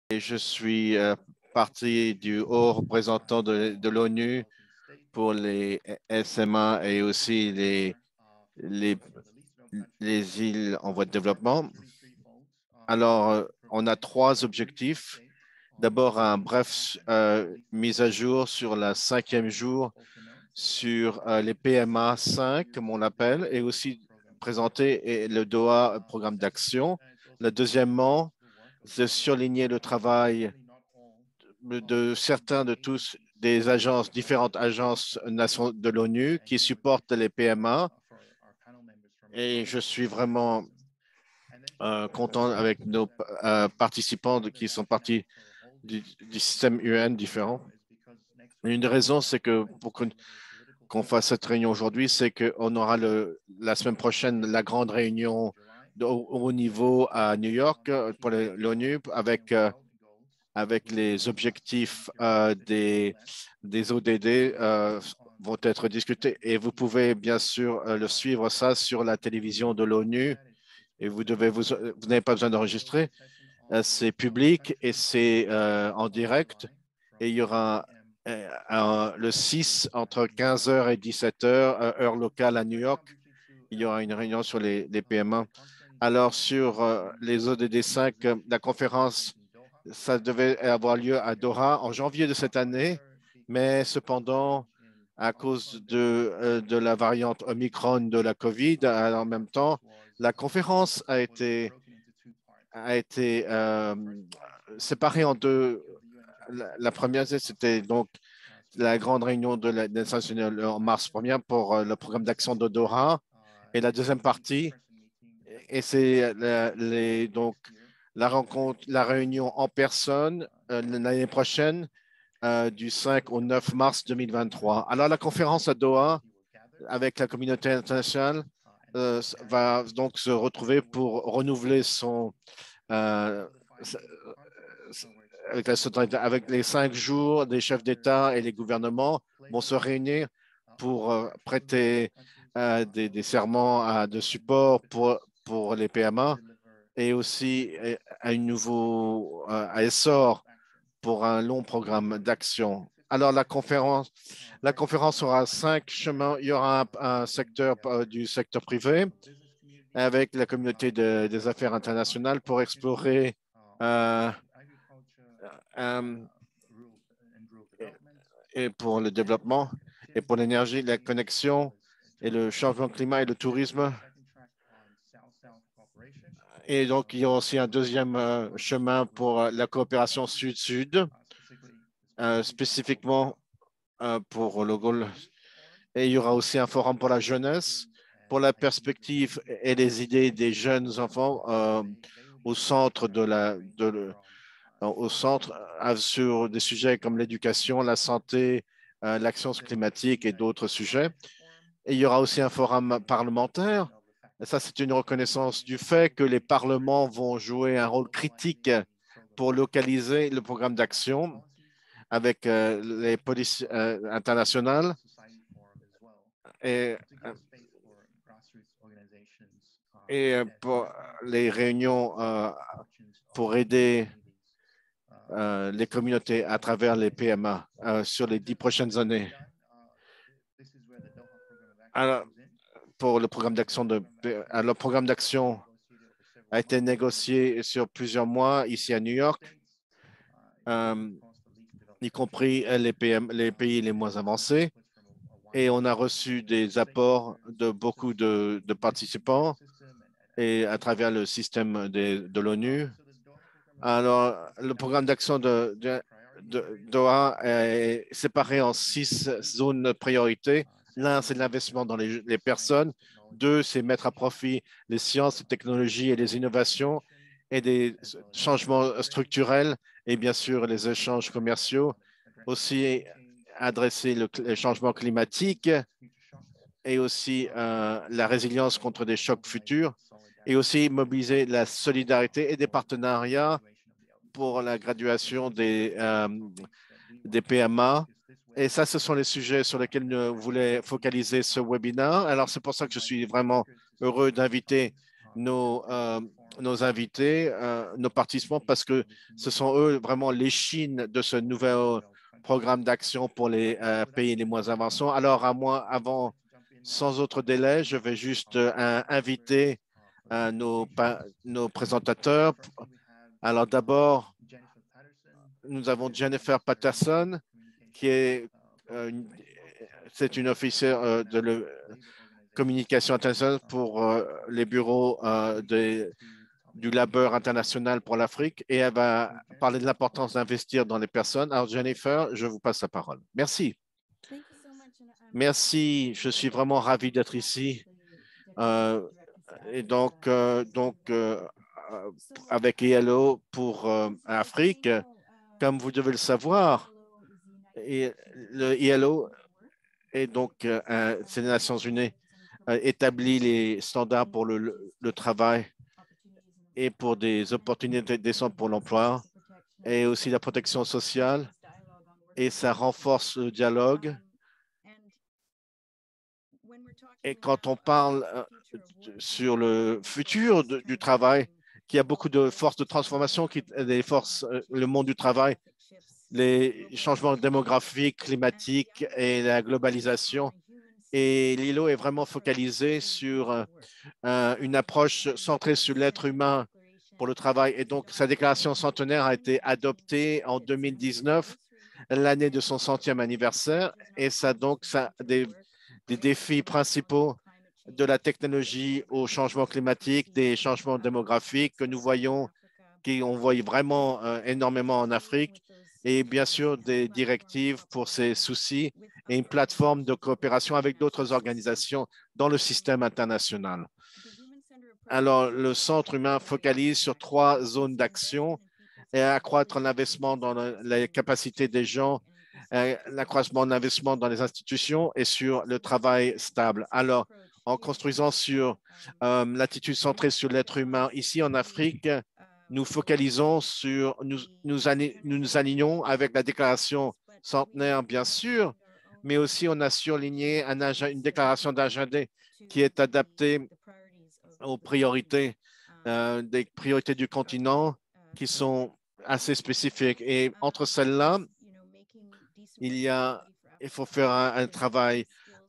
Et je suis partie du haut représentant de l'ONU pour les SMA et aussi les, les îles en voie de développement. Alors, on a trois objectifs. D'abord, un bref mise à jour sur la cinquième jour sur les PMA 5, comme on l'appelle, et aussi présenter le DOA programme d'action. Deuxièmement, c'est surligner le travail de certains de tous des agences, différentes agences de l'ONU qui supportent les PMA. Et je suis vraiment content avec nos participants qui sont partis du système UN différent. Une des raisons, c'est que pour qu'on fasse cette réunion aujourd'hui, c'est qu'on aura la semaine prochaine la grande réunion au haut niveau à New York pour l'ONU avec les objectifs des ODD vont être discutés. Et vous pouvez bien sûr le suivre ça sur la télévision de l'ONU et vous n'avez pas besoin d'enregistrer. C'est public et c'est en direct. Et il y aura le 6 entre 15 heures et 17 heures, heure locale à New York. Il y aura une réunion sur les PMA. Alors, sur les ODD 5, la conférence, ça devait avoir lieu à Doha en janvier de cette année, mais cependant, à cause de la variante Omicron de la COVID, en même temps, la conférence a été séparée en deux. La première, c'était donc la grande réunion de la des Nations Unies en mars 1er pour le programme d'action de Doha. Et la deuxième partie, et c'est donc la rencontre, la réunion en personne l'année prochaine du 5 au 9 mars 2023. Alors, la conférence à Doha avec la communauté internationale va donc se retrouver pour renouveler euh, avec les 5 jours des chefs d'État et les gouvernements vont se réunir pour prêter des serments de support pour les PMA et aussi à un nouveau essor pour un long programme d'action. Alors, la conférence aura 5 chemins. Il y aura un secteur du secteur privé avec la communauté des affaires internationales pour explorer euh, euh, et pour le développement et pour l'énergie, la connexion et le changement climat et le tourisme. Et donc, il y aura aussi un deuxième chemin pour la coopération sud-sud, spécifiquement pour le Gaulle. Et il y aura aussi un forum pour la jeunesse, pour la perspective et les idées des jeunes enfants au centre au centre sur des sujets comme l'éducation, la santé, l'action climatique et d'autres sujets. Et il y aura aussi un forum parlementaire. Et ça, c'est une reconnaissance du fait que les parlements vont jouer un rôle critique pour localiser le programme d'action avec les polices internationales et, pour les réunions pour aider les communautés à travers les PMA sur les 10 prochaines années. Alors, pour le programme d'action le programme d'action a été négocié sur plusieurs mois ici à New York, euh, y compris les pays les moins avancés. Et on a reçu des apports de beaucoup de participants et à travers le système de l'ONU. Alors, le programme d'action de Doha est séparé en 6 zones de priorité. L'un, c'est l'investissement dans les personnes. Deux, c'est mettre à profit les sciences, les technologies et les innovations et des changements structurels et bien sûr les échanges commerciaux. Aussi, adresser les changements climatiques et aussi la résilience contre des chocs futurs et aussi mobiliser la solidarité et des partenariats pour la graduation des PMA. Et ça, ce sont les sujets sur lesquels nous voulons focaliser ce webinaire. Alors, c'est pour ça que je suis vraiment heureux d'inviter nos invités, nos participants, parce que ce sont eux vraiment l'échine de ce nouvel programme d'action pour les pays les moins avancés. Alors, sans autre délai, je vais juste inviter nos présentateurs. Alors, d'abord, nous avons Jennifer Patterson, qui est c'est une officière de communication internationale pour les bureaux du Labour international pour l'Afrique et elle va parler de l'importance d'investir dans les personnes. Alors, Jennifer, je vous passe la parole. Merci. Merci, je suis vraiment ravi d'être ici. Et avec ILO pour Afrique, comme vous devez le savoir, et le ILO est donc, c'est les Nations Unies, établit les standards pour le travail et pour des opportunités décentes pour l'emploi et aussi la protection sociale et ça renforce le dialogue. Et quand on parle sur le futur du travail, qu'il y a beaucoup de forces de transformation, le monde du travail, les changements démographiques, climatiques et la globalisation. Et l'ILO est vraiment focalisé sur une approche centrée sur l'être humain pour le travail. Et donc, sa déclaration centenaire a été adoptée en 2019, l'année de son centième anniversaire. Et ça, donc, ça des défis principaux de la technologie au changement climatique, des changements démographiques que nous voyons, qu'on voit vraiment énormément en Afrique, et bien sûr des directives pour ces soucis et une plateforme de coopération avec d'autres organisations dans le système international. Alors, le Centre humain focalise sur 3 zones d'action et accroître l'investissement dans les capacités des gens, l'accroissement de l'investissement dans les institutions et sur le travail stable. Alors, en construisant sur l'attitude centrée sur l'être humain, ici en Afrique, nous focalisons sur, nous alignons avec la déclaration centenaire, bien sûr, mais aussi on a surligné une déclaration d'agenda qui est adaptée aux priorités, des priorités du continent qui sont assez spécifiques. Et entre celles-là, il faut faire un travail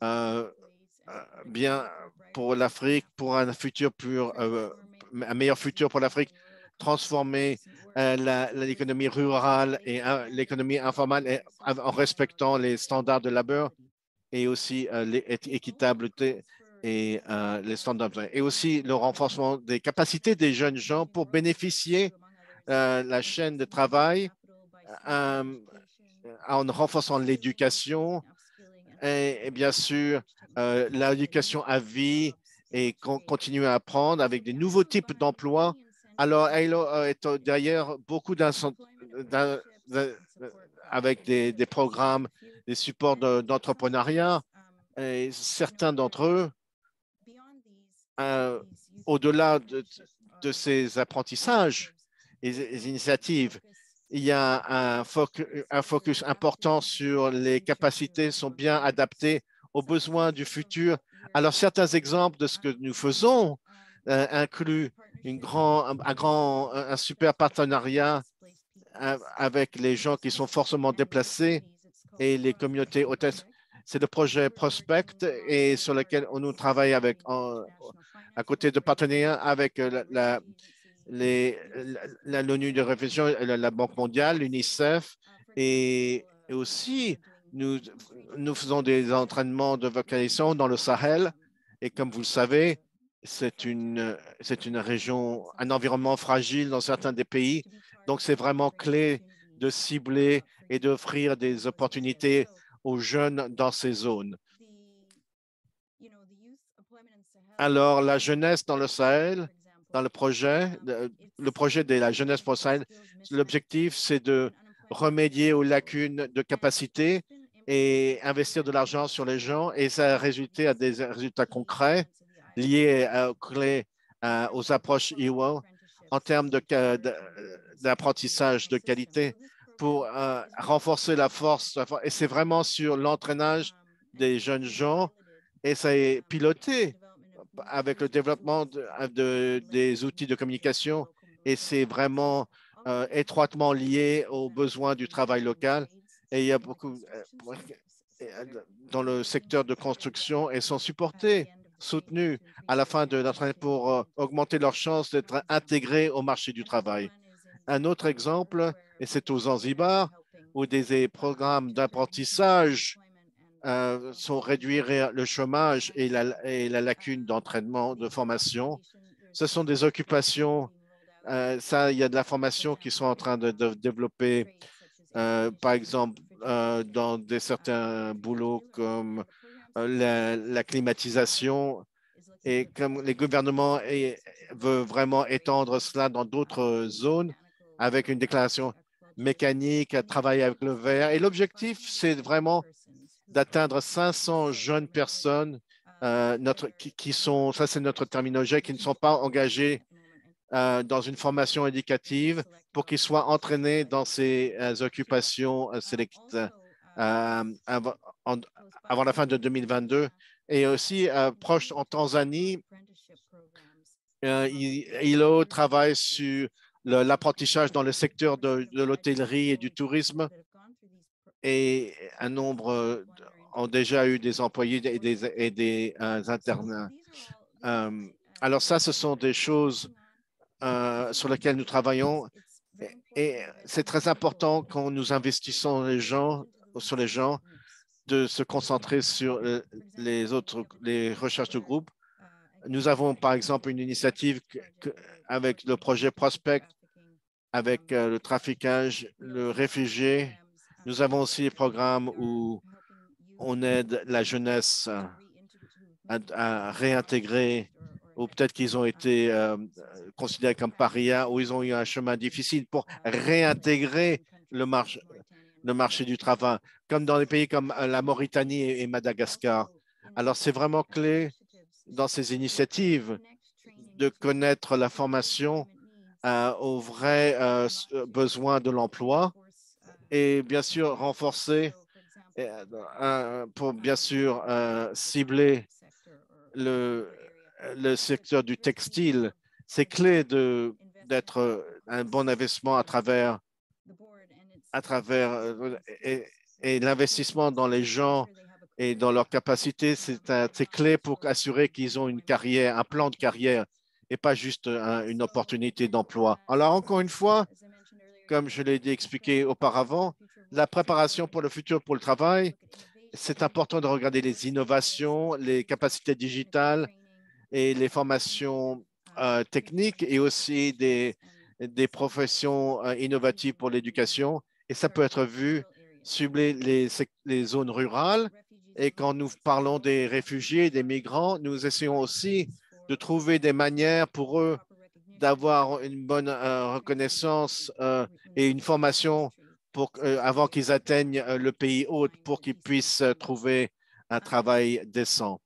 bien pour l'Afrique, pour un un meilleur futur pour l'Afrique, transformer l'économie rurale et l'économie informelle en respectant les standards de labeur et aussi l'équitabilité et les standards. Et aussi le renforcement des capacités des jeunes gens pour bénéficier de la chaîne de travail en renforçant l'éducation et bien sûr l'éducation à vie et continuer à apprendre avec des nouveaux types d'emplois. Alors, ILO est derrière beaucoup avec des programmes, des supports d'entrepreneuriat. Et certains d'entre eux, au-delà de ces apprentissages et des initiatives, il y a un focus important sur les capacités sont bien adaptées aux besoins du futur. Alors, certains exemples de ce que nous faisons incluent un super partenariat avec les gens qui sont forcément déplacés et les communautés hôtesses. C'est le projet Prospect et sur lequel on nous travaille à côté de partenariats avec l'ONU de réflexion, la Banque mondiale, l'UNICEF et aussi nous faisons des entraînements de vocalisation dans le Sahel et comme vous le savez, c'est une région, un environnement fragile dans certains des pays. Donc, c'est vraiment clé de cibler et d'offrir des opportunités aux jeunes dans ces zones. Alors, la jeunesse dans le Sahel, dans le projet de la jeunesse pour le Sahel, l'objectif, c'est de remédier aux lacunes de capacité et investir de l'argent sur les gens et ça a résulté à des résultats concrets liés aux approches EWO en termes d'apprentissage de qualité pour renforcer la force. Et c'est vraiment sur l'entraînage des jeunes gens et ça est piloté avec le développement des outils de communication et c'est vraiment étroitement lié aux besoins du travail local. Et il y a beaucoup dans le secteur de construction et sont supportés, soutenus à la fin de l'entraînement pour augmenter leurs chances d'être intégrés au marché du travail. Un autre exemple, et c'est aux Zanzibar, où des programmes d'apprentissage sont réduire le chômage et la lacune d'entraînement, de formation. Ce sont des occupations. Ça, il y a de la formation qui sont en train de développer, par exemple, dans certains boulots comme la climatisation. Et comme les gouvernements veulent vraiment étendre cela dans d'autres zones avec une déclaration mécanique, à travailler avec le verre. Et l'objectif, c'est vraiment d'atteindre 500 jeunes personnes qui sont, ça c'est notre terminologie, qui ne sont pas engagées dans une formation éducative pour qu'ils soient entraînés dans ces occupations avant, avant la fin de 2022. Et aussi, proche en Tanzanie, ILO travaille sur l'apprentissage dans le secteur de l'hôtellerie et du tourisme et un nombre ont déjà eu des employés et des internes. Alors ça, ce sont des choses sur lesquelles nous travaillons et c'est très important quand nous investissons sur les gens de se concentrer sur les recherches de groupe. Nous avons par exemple une initiative avec le projet Prospect, avec le traficage, le réfugié. Nous avons aussi des programmes où on aide la jeunesse à réintégrer, ou peut-être qu'ils ont été considérés comme parias, ou ils ont eu un chemin difficile pour réintégrer le marché du travail, comme dans des pays comme la Mauritanie et Madagascar. Alors, c'est vraiment clé dans ces initiatives de connaître la formation aux vrais besoins de l'emploi et bien sûr renforcer pour bien sûr cibler le, le secteur du textile. C'est clé d'être un bon investissement et l'investissement dans les gens et dans leurs capacités, c'est clé pour assurer qu'ils ont une carrière, un plan de carrière et pas juste une opportunité d'emploi. Alors, encore une fois, comme je l'ai expliqué auparavant, la préparation pour le futur pour le travail, c'est important de regarder les innovations, les capacités digitales et les formations techniques et aussi des professions innovatives pour l'éducation. Et ça peut être vu cibler les zones rurales. Et quand nous parlons des réfugiés, des migrants, nous essayons aussi de trouver des manières pour eux d'avoir une bonne reconnaissance et une formation avant qu'ils atteignent le pays hôte pour qu'ils puissent trouver un travail décent.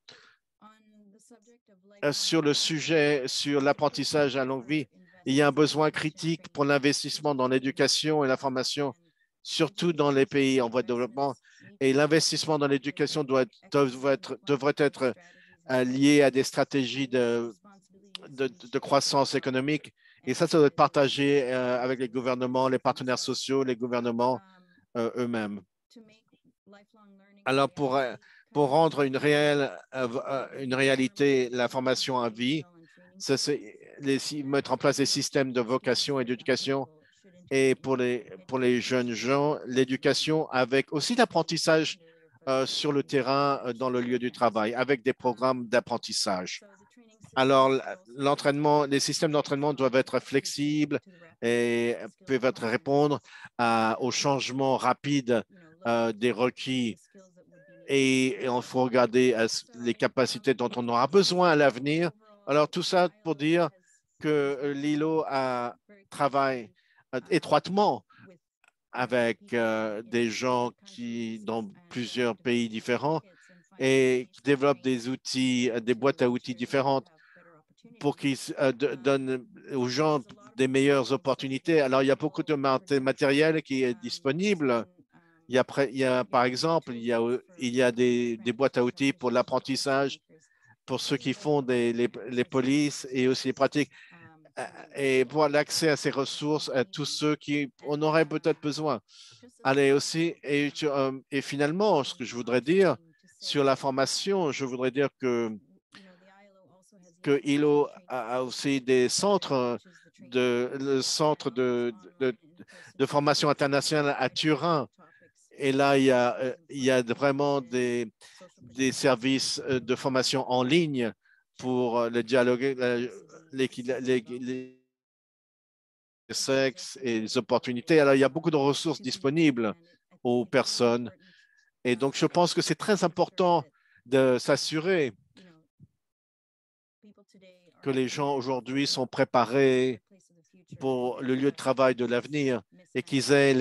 Sur le sujet, sur l'apprentissage à longue vie, il y a un besoin critique pour l'investissement dans l'éducation et la formation, surtout dans les pays en voie de développement. Et l'investissement dans l'éducation devrait être lié à des stratégies de croissance économique. Et ça doit être partagé avec les gouvernements, les partenaires sociaux, les gouvernements eux-mêmes. Alors, pour rendre une réalité la formation à vie, mettre en place des systèmes de vocation et d'éducation et pour les jeunes gens, l'éducation avec aussi l'apprentissage sur le terrain, dans le lieu du travail, avec des programmes d'apprentissage. Alors, les systèmes d'entraînement doivent être flexibles et peuvent répondre aux changements rapides des requis. Et il faut regarder les capacités dont on aura besoin à l'avenir. Alors, tout ça pour dire que l'ILO travaille étroitement avec des gens dans plusieurs pays différents et qui développent des outils, des boîtes à outils différentes pour qu'ils donnent aux gens des meilleures opportunités. Alors, il y a beaucoup de matériel qui est disponible. Par exemple, il y a des boîtes à outils pour l'apprentissage pour ceux qui font les polices et aussi les pratiques et pour l'accès à ces ressources à tous ceux qui en auraient peut-être besoin. Allez aussi, et finalement, ce que je voudrais dire sur la formation, je voudrais dire que ILO a aussi des centres le centre de formation internationale à Turin. Et là, il y a vraiment des services de formation en ligne pour le dialogue, les sexes et les opportunités. Alors, il y a beaucoup de ressources disponibles aux personnes. Et donc, je pense que c'est très important de s'assurer que les gens aujourd'hui sont préparés pour le lieu de travail de l'avenir et qu'ils aient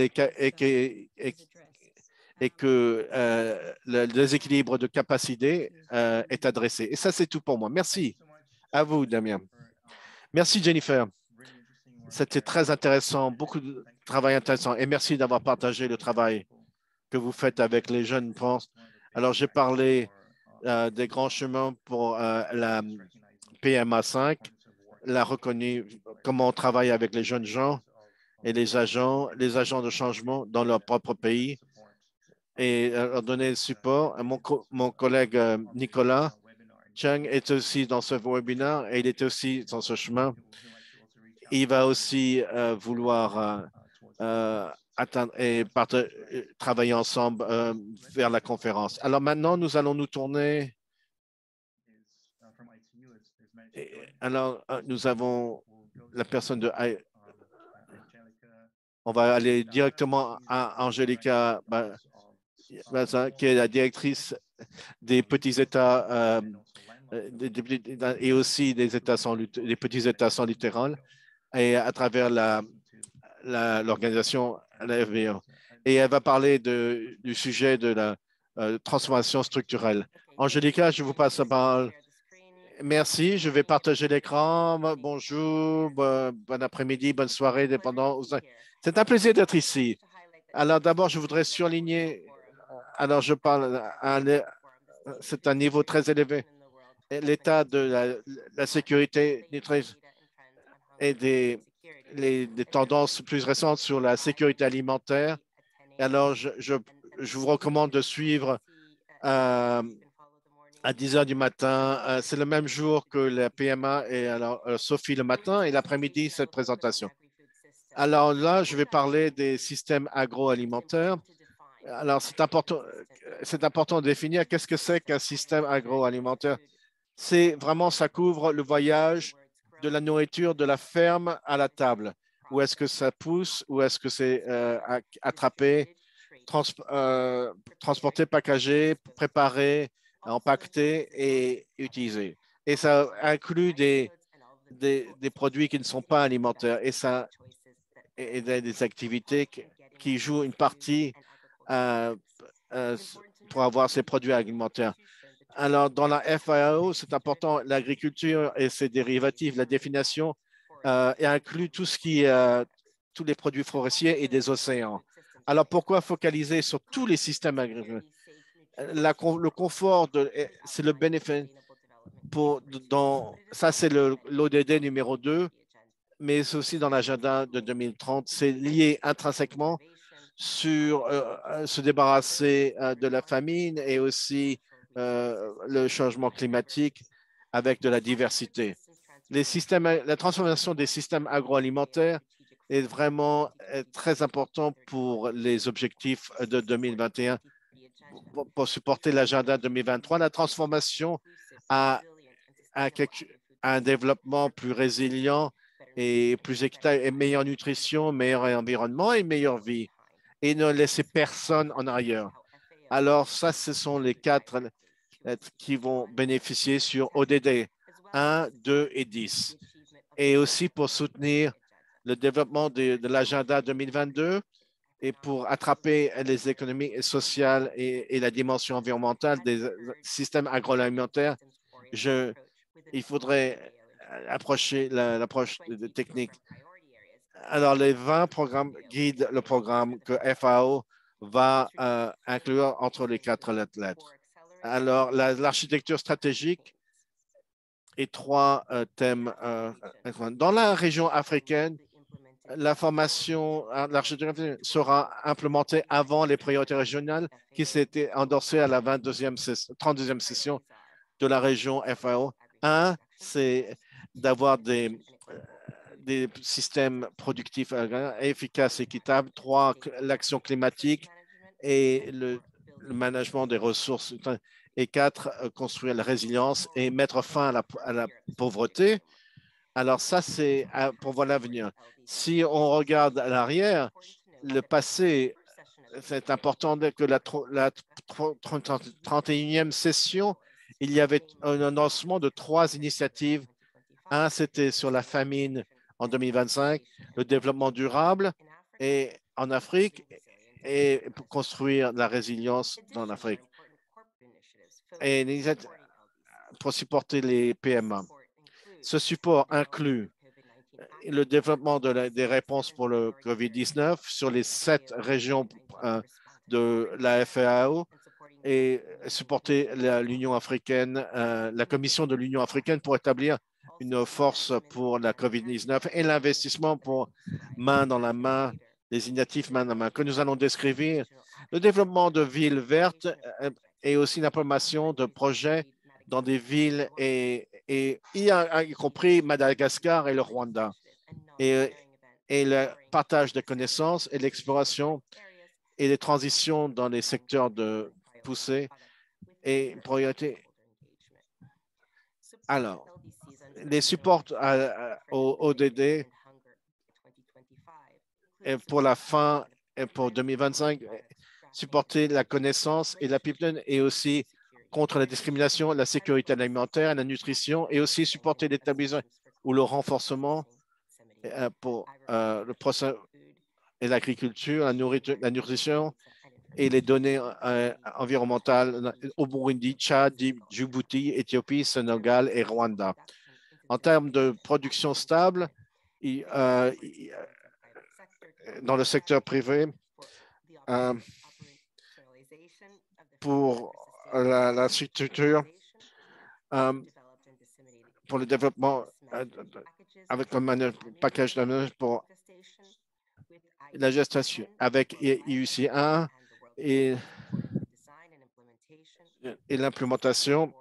et que le déséquilibre de capacité est adressé. Et ça, c'est tout pour moi. Merci à vous, Damien. Merci, Jennifer. C'était très intéressant, beaucoup de travail intéressant. Et merci d'avoir partagé le travail que vous faites avec les jeunes, je pense. Alors, j'ai parlé des grands chemins pour la PMA 5, la reconnue, comment on travaille avec les jeunes gens et les agents de changement dans leur propre pays et leur donner le support. Mon collègue Nicolas Chang est aussi dans ce webinaire et il est aussi dans ce chemin. Il va aussi vouloir atteindre et travailler ensemble vers la conférence. Alors maintenant, nous allons nous tourner. Alors, nous avons la personne de. On va aller directement à Angelica Baza, qui est la directrice des petits États et aussi des des petits États sans littoral et à travers l'organisation, la FBO. Et elle va parler du sujet de la transformation structurelle. Angelica, je vous passe la parole. Merci, je vais partager l'écran. Bonjour, bon après-midi, bonne soirée, dépendant. C'est un plaisir d'être ici. Alors d'abord, je voudrais surligner, alors je parle, c'est un niveau très élevé. L'état de la sécurité et des tendances plus récentes sur la sécurité alimentaire. Alors, je vous recommande de suivre à 10 heures du matin. C'est le même jour que la PMA et alors Sophie le matin et l'après-midi, cette présentation. Alors là, je vais parler des systèmes agroalimentaires. Alors, c'est important de définir qu'est-ce que c'est qu'un système agroalimentaire. C'est vraiment, ça couvre le voyage de la nourriture de la ferme à la table. Où est-ce que ça pousse, où est-ce que c'est attrapé, transporté, packagé, préparé, empaqueté et utilisé. Et ça inclut des produits qui ne sont pas alimentaires et des activités qui jouent une partie euh, euh, pour avoir ces produits alimentaires. Alors, dans la FAO, c'est important, l'agriculture et ses dérivatifs, la définition inclut tout ce qui tous les produits forestiers et des océans. Alors, pourquoi focaliser sur tous les systèmes agricoles? Le confort, c'est le bénéfice. Ça, c'est l'ODD numéro 2, mais c'est aussi dans l'agenda de 2030. C'est lié intrinsèquement sur se débarrasser de la famine et aussi le changement climatique avec de la diversité. La transformation des systèmes agroalimentaires est vraiment très important pour les objectifs de 2021 pour supporter l'agenda 2023. La transformation à, à, à un développement plus résilient et plus équitable et meilleure nutrition, meilleur environnement et meilleure vie et ne laisser personne en arrière. Alors, ça, ce sont les 4 qui vont bénéficier sur ODD 1, 2 et 10. Et aussi pour soutenir le développement de l'agenda 2022 et pour attraper les économies sociales et la dimension environnementale des systèmes agroalimentaires, il faudrait approcher l'approche technique. Alors, les 20 programmes guident le programme que FAO va inclure entre les 4 lettres. Alors, l'architecture stratégique et trois thèmes. Dans la région africaine, la formation, l'architecture sera implémentée avant les priorités régionales qui s'étaient endossées à la 32e session de la région FAO. Un, c'est d'avoir des systèmes productifs efficaces et équitables. Trois, l'action climatique et le management des ressources. Et quatre, construire la résilience et mettre fin à la pauvreté. Alors ça, c'est pour voir l'avenir. Si on regarde à l'arrière, le passé, c'est important que la 31e session, il y avait un lancement de trois initiatives. Un, c'était sur la famine en 2025, le développement durable et en Afrique et pour construire la résilience dans l'Afrique. Et pour supporter les PMA. Ce support inclut le développement des réponses pour le COVID-19 sur les 7 régions de la FAO et supporter l'Union africaine, la Commission de l'Union africaine pour établir une force pour la COVID-19 et l'investissement pour main dans la main, les initiatives main dans la main que nous allons décrire, le développement de villes vertes et aussi l'implémentation de projets dans des villes y compris Madagascar et le Rwanda. Et le partage de connaissances et l'exploration et les transitions dans les secteurs de poussée et priorité. Alors, les supports au ODD pour la fin et pour 2025, supporter la connaissance et la pipeline et aussi contre la discrimination, la sécurité alimentaire, la nutrition et aussi supporter l'établissement ou le renforcement pour le procès et l'agriculture, la nutrition et les données environnementales au Burundi, Tchad, Djibouti, Éthiopie, Sénégal et Rwanda. En termes de production stable, dans le secteur privé, pour la structure, pour le développement avec un package de pour la gestation avec IUC1 et l'implémentation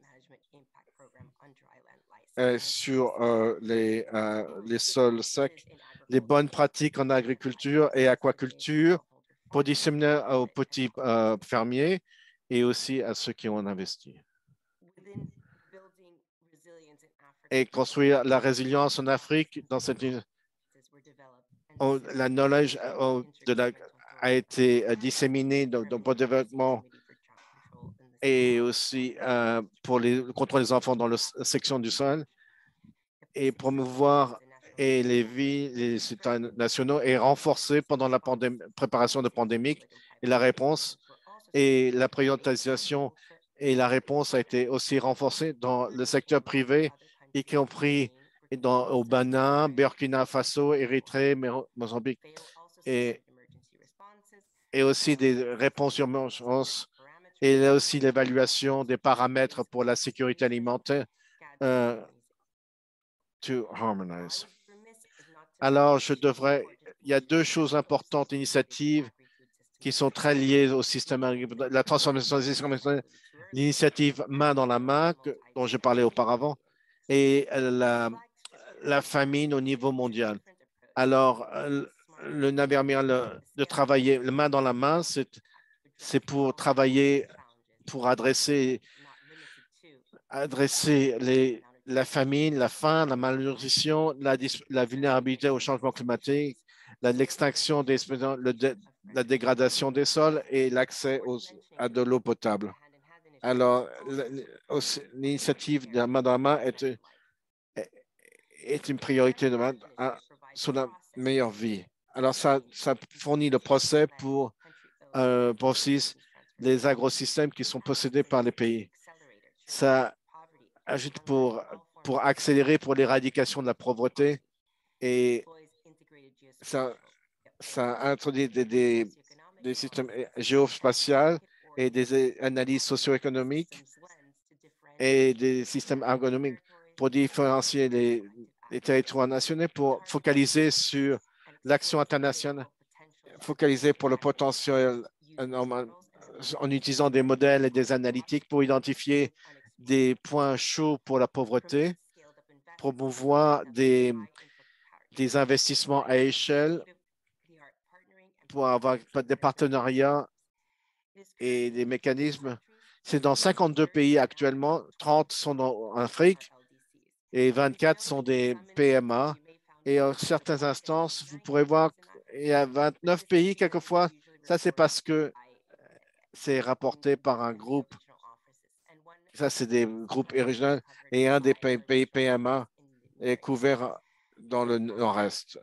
sur les sols secs, les bonnes pratiques en agriculture et aquaculture pour disséminer aux petits fermiers et aussi à ceux qui ont investi. Et construire la résilience en Afrique dans cette la knowledge a été disséminée dans le développement et aussi contre les enfants dans la section du sol et promouvoir et les vies, les citoyens nationaux et renforcer pendant la préparation de pandémique et la réponse et la priorisation et la réponse a été aussi renforcée dans le secteur privé, y compris au Bénin, Burkina Faso, Érythrée, Mozambique et aussi des réponses d'urgence et aussi l'évaluation des paramètres pour la sécurité alimentaire to harmonize. Alors, il y a deux choses importantes, initiatives qui sont très liées au système, la transformation des systèmes, l'initiative main dans la main dont je parlais auparavant et la famine au niveau mondial. Alors, le Navermial de travailler le main dans la main, c'est pour travailler, pour adresser la famine, la faim, la malnutrition, la vulnérabilité au changement climatique, l'extinction la dégradation des sols et l'accès à de l'eau potable. Alors, l'initiative de la main dans la main est une priorité sur la meilleure vie. Alors, ça fournit le procès pour les agrosystèmes qui sont possédés par les pays. Ça ajoute pour accélérer pour l'éradication de la pauvreté et ça introduit des systèmes géospatiaux et des analyses socio-économiques et des systèmes ergonomiques pour différencier les territoires nationaux, pour focaliser sur l'action internationale, focaliser pour le potentiel en utilisant des modèles et des analytiques pour identifier des points chauds pour la pauvreté, promouvoir des investissements à échelle pour avoir des partenariats et des mécanismes. C'est dans 52 pays actuellement, 30 sont en Afrique et 24 sont des PMA. Et en certaines instances, vous pourrez voir qu'il y a 29 pays quelquefois. Ça, c'est parce que c'est rapporté par un groupe. Ça, c'est des groupes régionaux et un des pays PMA est couvert dans le nord-est.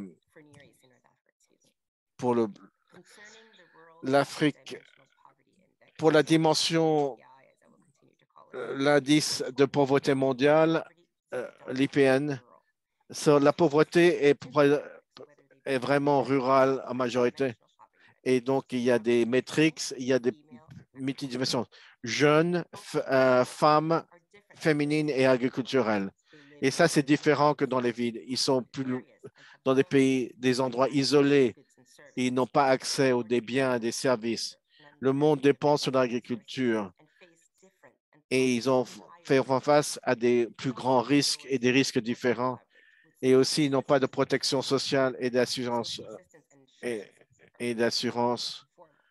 Pour l'Afrique, pour la dimension, l'indice de pauvreté mondiale, l'IPN, la pauvreté est vraiment rurale en majorité. Et donc, il y a des métriques, il y a des multidimensions. Jeunes, femmes, féminines et agriculturelles. Et ça, c'est différent que dans les villes. Ils sont plus dans des pays, des endroits isolés. Ils n'ont pas accès aux des biens et des services. Le monde dépend sur l'agriculture et ils ont fait face à des plus grands risques et des risques différents. Et aussi, ils n'ont pas de protection sociale et d'assurance et d'assurance.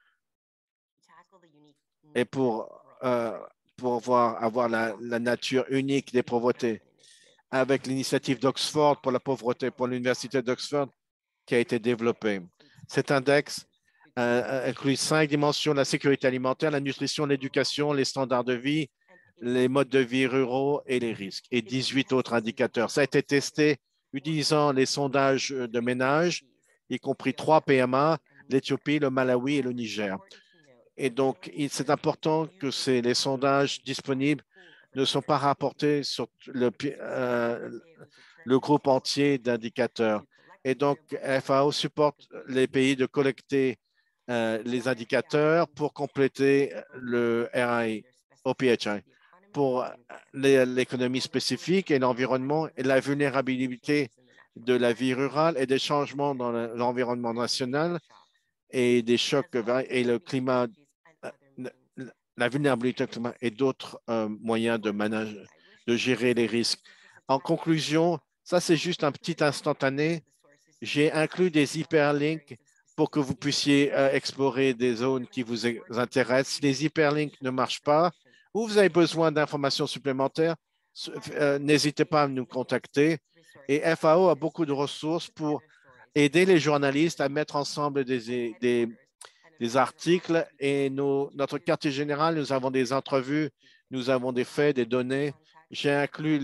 Et pour avoir la nature unique des pauvretés. Avec l'initiative d'Oxford pour la pauvreté, pour l'Université d'Oxford, qui a été développée. Cet index inclut 5 dimensions, la sécurité alimentaire, la nutrition, l'éducation, les standards de vie, les modes de vie ruraux et les risques, et 18 autres indicateurs. Ça a été testé utilisant les sondages de ménage, y compris 3 PMA, l'Éthiopie, le Malawi et le Niger. Et donc, c'est important que les sondages disponibles ne sont pas rapportés sur le groupe entier d'indicateurs. Et donc, FAO supporte les pays de collecter les indicateurs pour compléter le RI, OPHI, pour l'économie spécifique et l'environnement et la vulnérabilité de la vie rurale et des changements dans l'environnement national et des chocs et le climat, la vulnérabilité au climat et d'autres moyens de gérer les risques. En conclusion, ça c'est juste un petit instantané. J'ai inclus des hyperlinks pour que vous puissiez explorer des zones qui vous intéressent. Si les hyperlinks ne marchent pas ou vous avez besoin d'informations supplémentaires, n'hésitez pas à nous contacter. Et FAO a beaucoup de ressources pour aider les journalistes à mettre ensemble des articles et notre quartier général, nous avons des entrevues, nous avons des faits, des données. J'ai inclus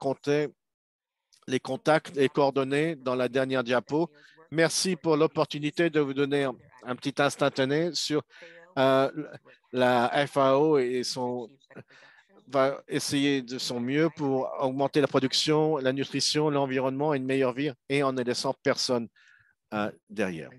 les contacts, les coordonnées dans la dernière diapo. Merci pour l'opportunité de vous donner un petit instantané sur euh, la FAO et va essayer de son mieux pour augmenter la production, la nutrition, l'environnement et une meilleure vie et en ne laissant personne derrière.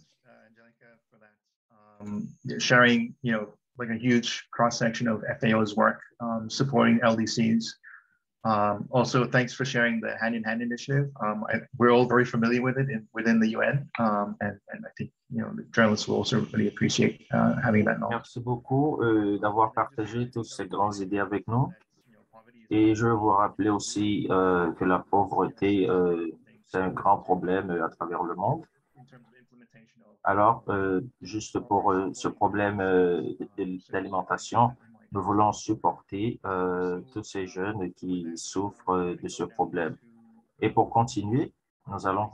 Sharing, like a huge cross section of FAO's work supporting LDCs. Also, thanks for sharing the Hand in Hand initiative. We're all very familiar with it within the UN, and I think the journalists will also really appreciate having that knowledge. Merci beaucoup d'avoir partagé toutes ces grandes idées avec nous. Et je veux vous rappeler aussi que la pauvreté, c'est un grand problème à travers le monde. Alors, juste pour ce problème d'alimentation, nous voulons supporter tous ces jeunes qui souffrent de ce problème. Et pour continuer, nous allons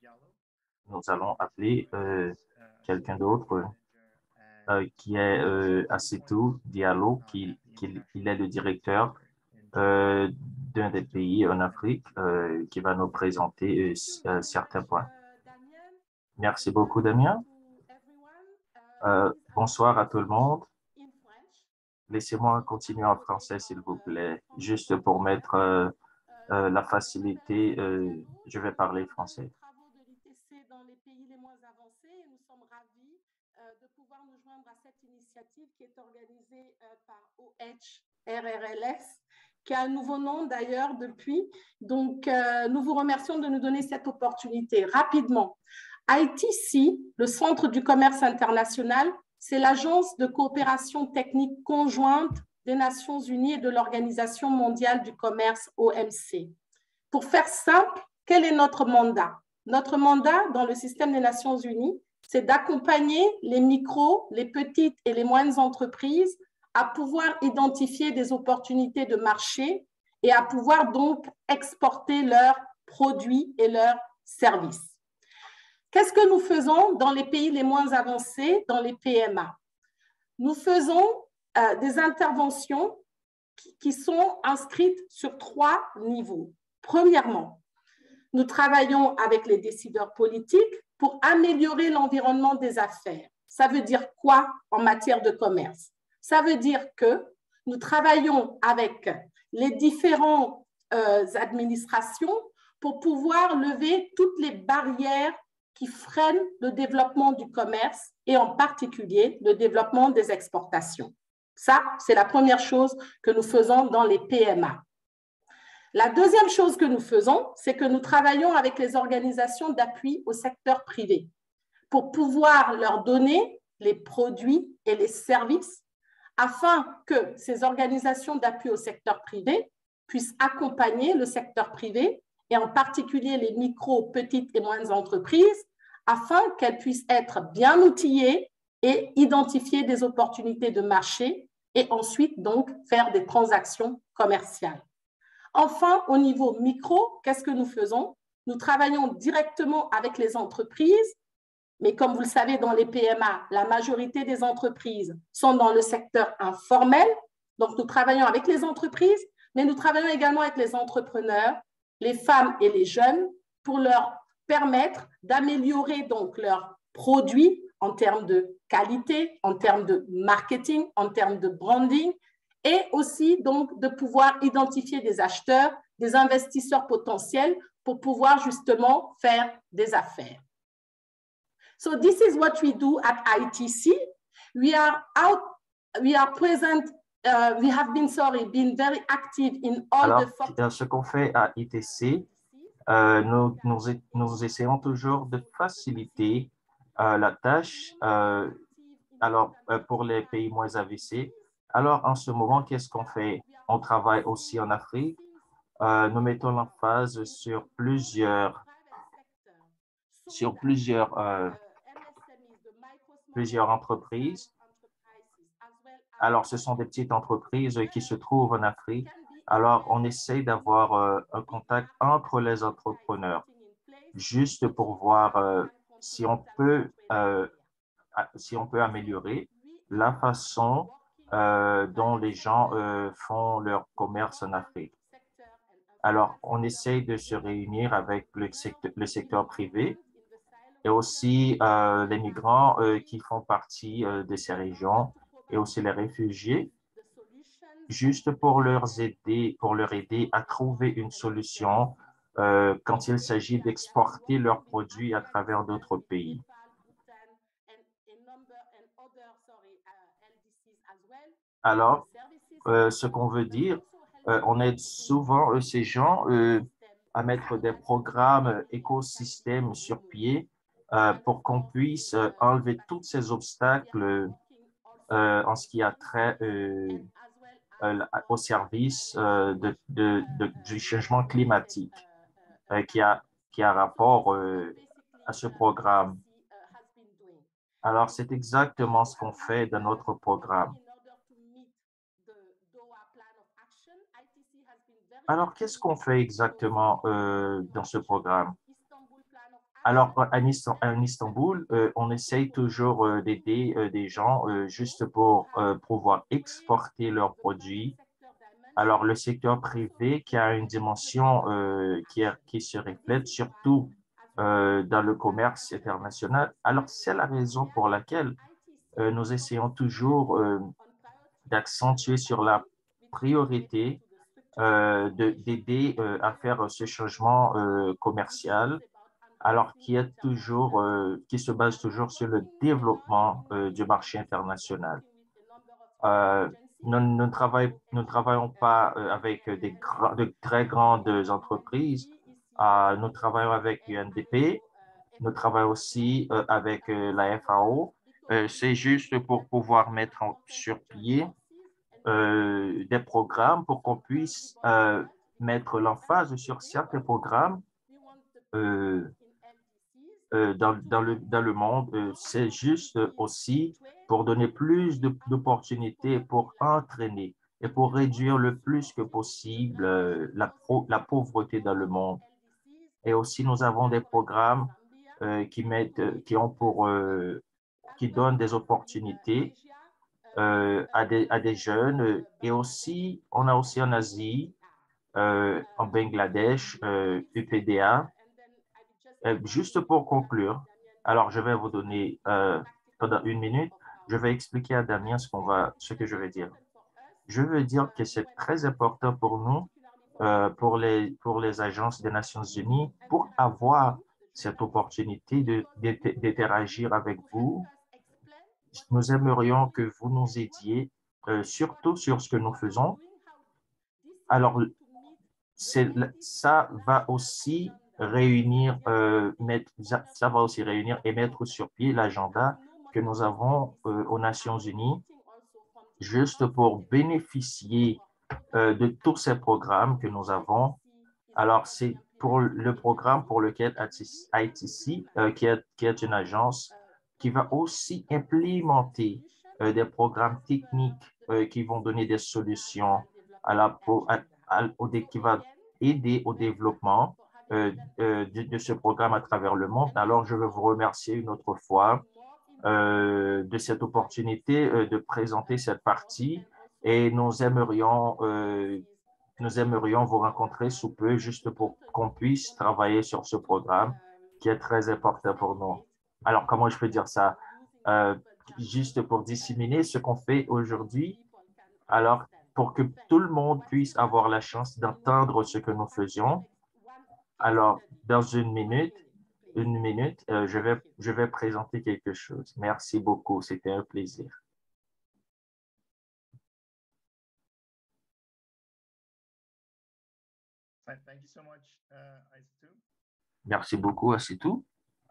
appeler quelqu'un d'autre qui est Asetou Diallo, il est le directeur d'un des pays en Afrique qui va nous présenter certains points. Merci beaucoup, Damien. Bonsoir à tout le monde. Laissez-moi continuer en français, s'il vous plaît, juste pour mettre la facilité. Je vais parler français. Dans les pays les moins avancés et nous sommes ravis de pouvoir nous joindre à cette initiative qui est organisée par OHRRLS, qui a un nouveau nom d'ailleurs depuis. Donc, nous vous remercions de nous donner cette opportunité. Rapidement, ITC, le Centre du commerce international, c'est l'agence de coopération technique conjointe des Nations unies et de l'Organisation mondiale du commerce, OMC. Pour faire simple, quel est notre mandat? Notre mandat dans le système des Nations unies, c'est d'accompagner les micros, les petites et les moyennes entreprises à pouvoir identifier des opportunités de marché et à pouvoir donc exporter leurs produits et leurs services. Qu'est-ce que nous faisons dans les pays les moins avancés, dans les PMA? Nous faisons des interventions qui sont inscrites sur 3 niveaux. Premièrement, nous travaillons avec les décideurs politiques pour améliorer l'environnement des affaires. Ça veut dire quoi en matière de commerce? Ça veut dire que nous travaillons avec les différentes administrations pour pouvoir lever toutes les barrières qui freinent le développement du commerce et en particulier le développement des exportations. Ça, c'est la première chose que nous faisons dans les PMA. La deuxième chose que nous faisons, c'est que nous travaillons avec les organisations d'appui au secteur privé pour pouvoir leur donner les produits et les services afin que ces organisations d'appui au secteur privé puissent accompagner le secteur privé et en particulier les micro, petites et moyennes entreprises afin qu'elles puissent être bien outillées et identifier des opportunités de marché et ensuite donc faire des transactions commerciales. Enfin, au niveau micro, qu'est-ce que nous faisons? Nous travaillons directement avec les entreprises, mais comme vous le savez, dans les PMA, la majorité des entreprises sont dans le secteur informel. Donc, nous travaillons avec les entreprises, mais nous travaillons également avec les entrepreneurs, les femmes et les jeunes pour leur permettre d'améliorer donc leurs produits en termes de qualité, en termes de marketing, en termes de branding, et aussi donc de pouvoir identifier des acheteurs, des investisseurs potentiels pour pouvoir justement faire des affaires. So this is what we do at ITC. We are present, we have been very active in all Alors, the... ce qu'on fait à ITC, nous essayons toujours de faciliter la tâche pour les pays moins avancés. Alors, en ce moment, qu'est-ce qu'on fait? On travaille aussi en Afrique. Nous mettons l'emphase sur plusieurs entreprises. Alors, ce sont des petites entreprises qui se trouvent en Afrique. Alors, on essaie d'avoir un contact entre les entrepreneurs, juste pour voir si on peut améliorer la façon dont les gens font leur commerce en Afrique. Alors, on essaie de se réunir avec le secteur privé et aussi les migrants qui font partie de ces régions et aussi les réfugiés, juste pour leur aider à trouver une solution quand il s'agit d'exporter leurs produits à travers d'autres pays. Alors, ce qu'on veut dire, on aide souvent ces gens à mettre des programmes écosystèmes sur pied pour qu'on puisse enlever tous ces obstacles en ce qui a trait au service du changement climatique qui a rapport à ce programme. Alors, c'est exactement ce qu'on fait dans notre programme. Alors, qu'est-ce qu'on fait exactement dans ce programme? Alors, en Istanbul, on essaye toujours d'aider des gens juste pour pouvoir exporter leurs produits. Alors, le secteur privé qui a une dimension qui se reflète surtout dans le commerce international. Alors, c'est la raison pour laquelle nous essayons toujours d'accentuer sur la priorité d'aider à faire ce changement commercial, alors qui se base toujours sur le développement du marché international. nous ne travaillons pas avec de très grandes entreprises. Nous travaillons avec UNDP. Nous travaillons aussi avec la FAO. C'est juste pour pouvoir mettre sur pied des programmes pour qu'on puisse mettre l'emphase sur certains programmes euh, dans le monde. C'est juste aussi pour donner plus d'opportunités pour entraîner et pour réduire le plus que possible la pauvreté dans le monde. Et aussi, nous avons des programmes qui donnent des opportunités à des jeunes. Et aussi, on a aussi en Asie, en Bangladesh, UPDA. Juste pour conclure, alors je vais vous donner pendant 1 minute, je vais expliquer à Damien ce que je vais dire. Je veux dire que c'est très important pour nous, pour les agences des Nations Unies, pour avoir cette opportunité d'interagir avec vous. Nous aimerions que vous nous aidiez, surtout sur ce que nous faisons. Alors, ça va aussi réunir, ça va aussi réunir et mettre sur pied l'agenda que nous avons aux Nations Unies, juste pour bénéficier de tous ces programmes que nous avons. Alors, c'est pour le programme pour lequel ITC, qui est une agence qui va aussi implémenter des programmes techniques qui vont donner des solutions qui va aider au développement de ce programme à travers le monde. Alors, je veux vous remercier une autre fois de cette opportunité de présenter cette partie et nous aimerions vous rencontrer sous peu juste pour qu'on puisse travailler sur ce programme qui est très important pour nous. Alors, comment je peux dire ça? Euh, Juste pour disséminer ce qu'on fait aujourd'hui, alors pour que tout le monde puisse avoir la chance d'entendre ce que nous faisions. Alors, dans 1 minute, je vais présenter quelque chose. Merci beaucoup, c'était un plaisir. Merci beaucoup, c'est tout.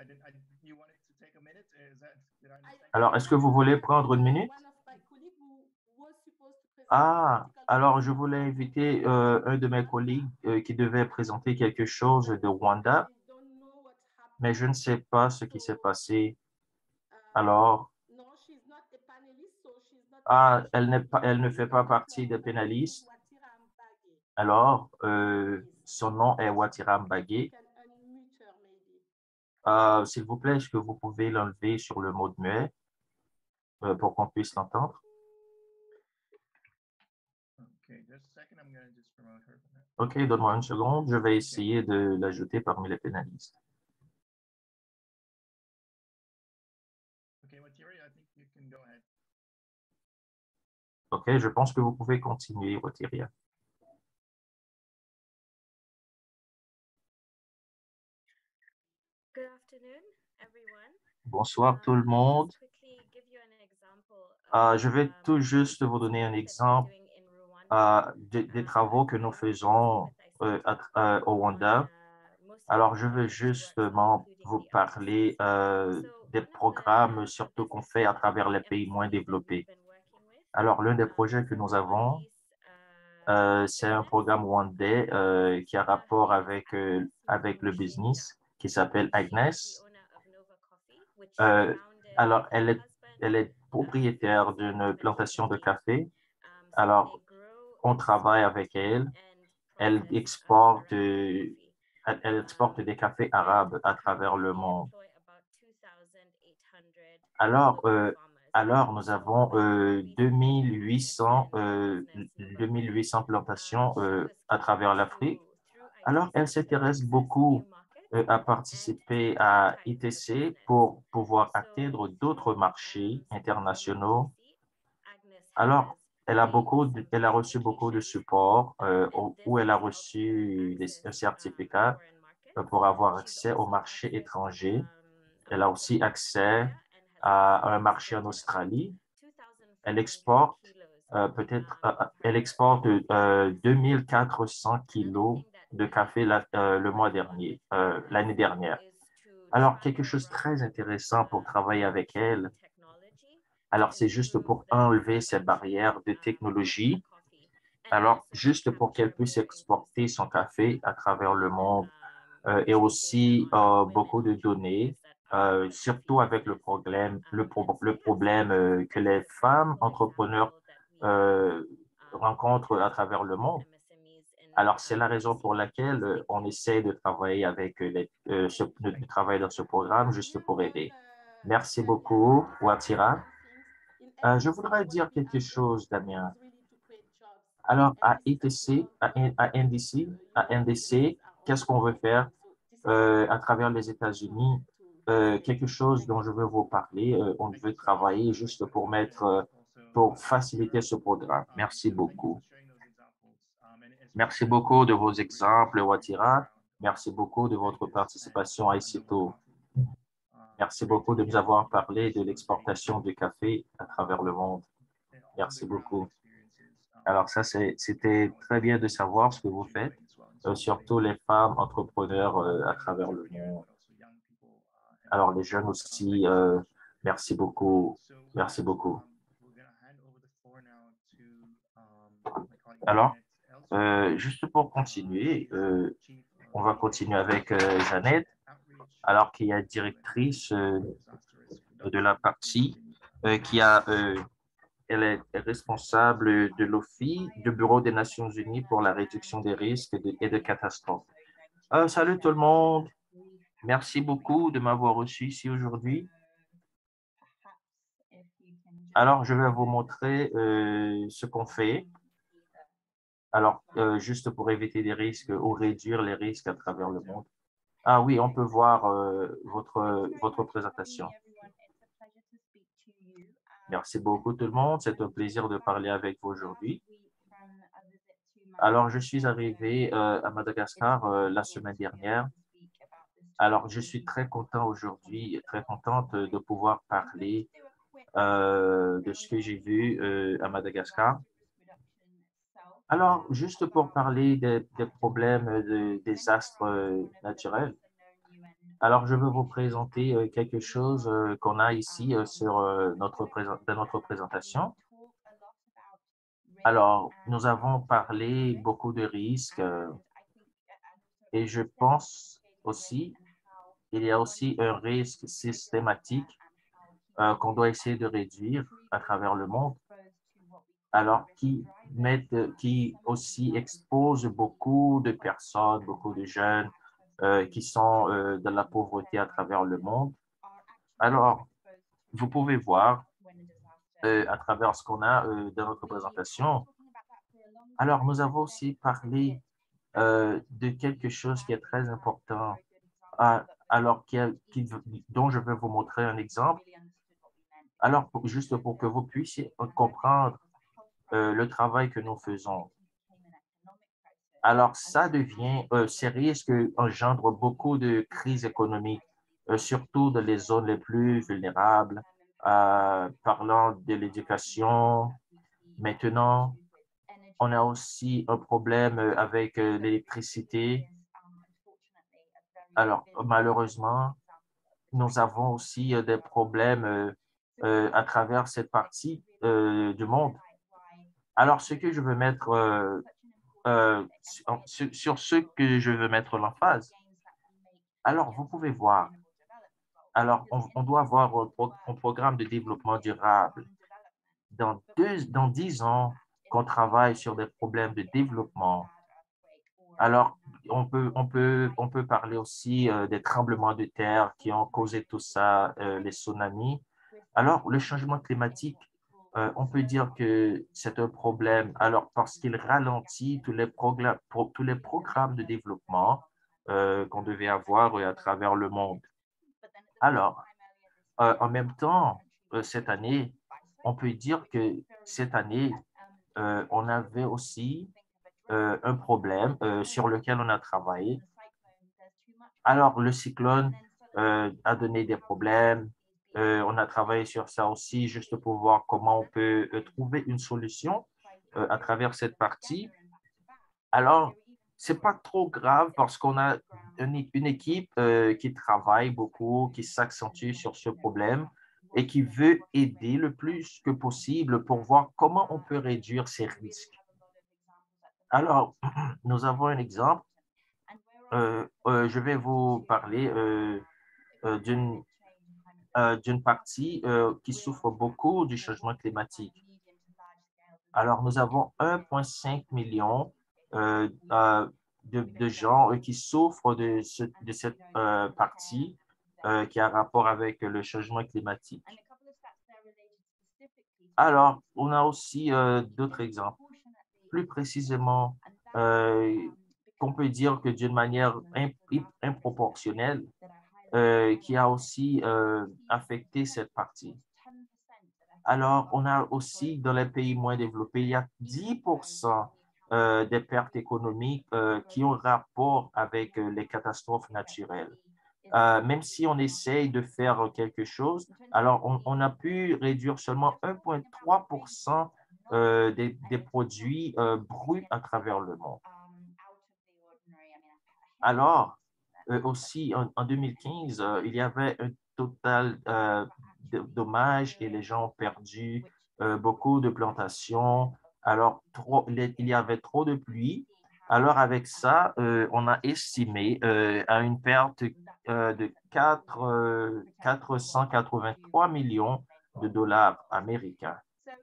Alors, est-ce que vous voulez prendre 1 minute? Ah, alors je voulais inviter un de mes collègues qui devait présenter quelque chose de Rwanda, mais je ne sais pas ce qui s'est passé. Alors, elle ne fait pas partie des pénalistes. Alors, son nom est Watiram Bagé. S'il vous plaît, est-ce que vous pouvez l'enlever sur le mode muet pour qu'on puisse l'entendre? OK, donne-moi 1 seconde. Je vais essayer de l'ajouter parmi les pénalistes. OK, je pense que vous pouvez continuer, Rotiria. Bonsoir tout le monde. Je vais tout juste vous donner un exemple des travaux que nous faisons au Rwanda. Alors, je veux justement vous parler des programmes, surtout qu'on fait à travers les pays moins développés. Alors, l'un des projets que nous avons, c'est un programme rwandais qui a rapport avec le business, qui s'appelle Agnes. Alors, elle est propriétaire d'une plantation de café. Alors, on travaille avec elle. Elle exporte, elle exporte des cafés arabes à travers le monde. Alors, nous avons 2800 plantations à travers l'Afrique. Alors, elle s'intéresse beaucoup à participer à ITC pour pouvoir atteindre d'autres marchés internationaux. Alors, elle a reçu beaucoup de support où elle a reçu un certificat pour avoir accès au marché étranger. Elle a aussi accès à un marché en Australie. Elle exporte peut-être, elle exporte 2400 kilos de café le mois dernier, l'année dernière. Alors, quelque chose de très intéressant pour travailler avec elle. Alors, c'est juste pour enlever cette barrière de technologie. Alors, juste pour qu'elle puisse exporter son café à travers le monde et aussi beaucoup de données, surtout avec le problème que les femmes entrepreneurs euh, rencontrent à travers le monde. Alors, c'est la raison pour laquelle on essaie de travailler avec de travailler dans ce programme juste pour aider. Merci beaucoup, Watira. Je voudrais dire quelque chose, Damien. Alors, à ITC, à NDC, qu'est-ce qu'on veut faire à travers les États-Unis? Quelque chose dont je veux vous parler. On veut travailler juste pour faciliter ce programme. Merci beaucoup. Merci beaucoup de vos exemples, Watira. Merci beaucoup de votre participation à ICITO. Merci beaucoup de nous avoir parlé de l'exportation du café à travers le monde. Merci beaucoup. Alors ça, c'était très bien de savoir ce que vous faites, surtout les femmes entrepreneurs à travers le monde. Alors les jeunes aussi, merci beaucoup. Merci beaucoup. Alors, juste pour continuer, on va continuer avec Jeannette, alors qu'il y a directrice de la partie elle est responsable de l'OFI, du Bureau des Nations Unies pour la réduction des risques et de catastrophes. Salut tout le monde. Merci beaucoup de m'avoir reçu ici aujourd'hui. Alors, je vais vous montrer ce qu'on fait. Alors, juste pour éviter des risques ou réduire les risques à travers le monde. Ah oui, on peut voir votre présentation. Merci beaucoup tout le monde. C'est un plaisir de parler avec vous aujourd'hui. Alors, je suis arrivé à Madagascar la semaine dernière. Alors, je suis très content aujourd'hui, très contente de pouvoir parler de ce que j'ai vu à Madagascar. Alors, juste pour parler des problèmes de désastres naturels, alors je veux vous présenter quelque chose qu'on a ici dans notre présentation. Alors, nous avons parlé beaucoup de risques et je pense aussi il y a aussi un risque systématique qu'on doit essayer de réduire à travers le monde, alors qui aussi expose beaucoup de personnes, beaucoup de jeunes qui sont dans la pauvreté à travers le monde. Alors, vous pouvez voir à travers ce qu'on a dans notre présentation. Alors, nous avons aussi parlé de quelque chose qui est très important, alors dont je vais vous montrer un exemple. Alors, juste pour que vous puissiez comprendre le travail que nous faisons. Alors, ces risques engendrent beaucoup de crises économiques, surtout dans les zones les plus vulnérables, parlant de l'éducation. Maintenant, on a aussi un problème avec l'électricité. Alors, malheureusement, nous avons aussi des problèmes à travers cette partie du monde. Alors, ce que je veux mettre sur ce que je veux mettre l'emphase. Alors, vous pouvez voir. Alors, on doit avoir un programme de développement durable. Dans 10 ans, qu'on travaille sur des problèmes de développement. Alors, on peut parler aussi des tremblements de terre qui ont causé tout ça, les tsunamis. Alors, le changement climatique, on peut dire que c'est un problème, alors parce qu'il ralentit tous les programmes de développement qu'on devait avoir à travers le monde. Alors, en même temps, cette année, on peut dire que cette année, on avait aussi un problème sur lequel on a travaillé. Alors, le cyclone a donné des problèmes. On a travaillé sur ça aussi, juste pour voir comment on peut trouver une solution à travers cette partie. Alors, c'est pas trop grave parce qu'on a une équipe qui travaille beaucoup, qui s'accentue sur ce problème et qui veut aider le plus que possible pour voir comment on peut réduire ces risques. Alors, nous avons un exemple. Je vais vous parler euh, d'une d'une partie qui souffre beaucoup du changement climatique. Alors, nous avons 1,5 million de gens qui souffrent de cette partie qui a rapport avec le changement climatique. Alors, on a aussi d'autres exemples. Plus précisément, qu'on peut dire que d'une manière improportionnelle, qui a aussi affecté cette partie. Alors, on a aussi dans les pays moins développés, il y a 10% des pertes économiques qui ont rapport avec les catastrophes naturelles. Même si on essaye de faire quelque chose, alors on a pu réduire seulement 1,3% des produits bruts à travers le monde. Alors, aussi, en 2015, il y avait un total de dommages et les gens ont perdu beaucoup de plantations. Alors, il y avait trop de pluie. Alors, avec ça, on a estimé à une perte de 483 millions de dollars américains.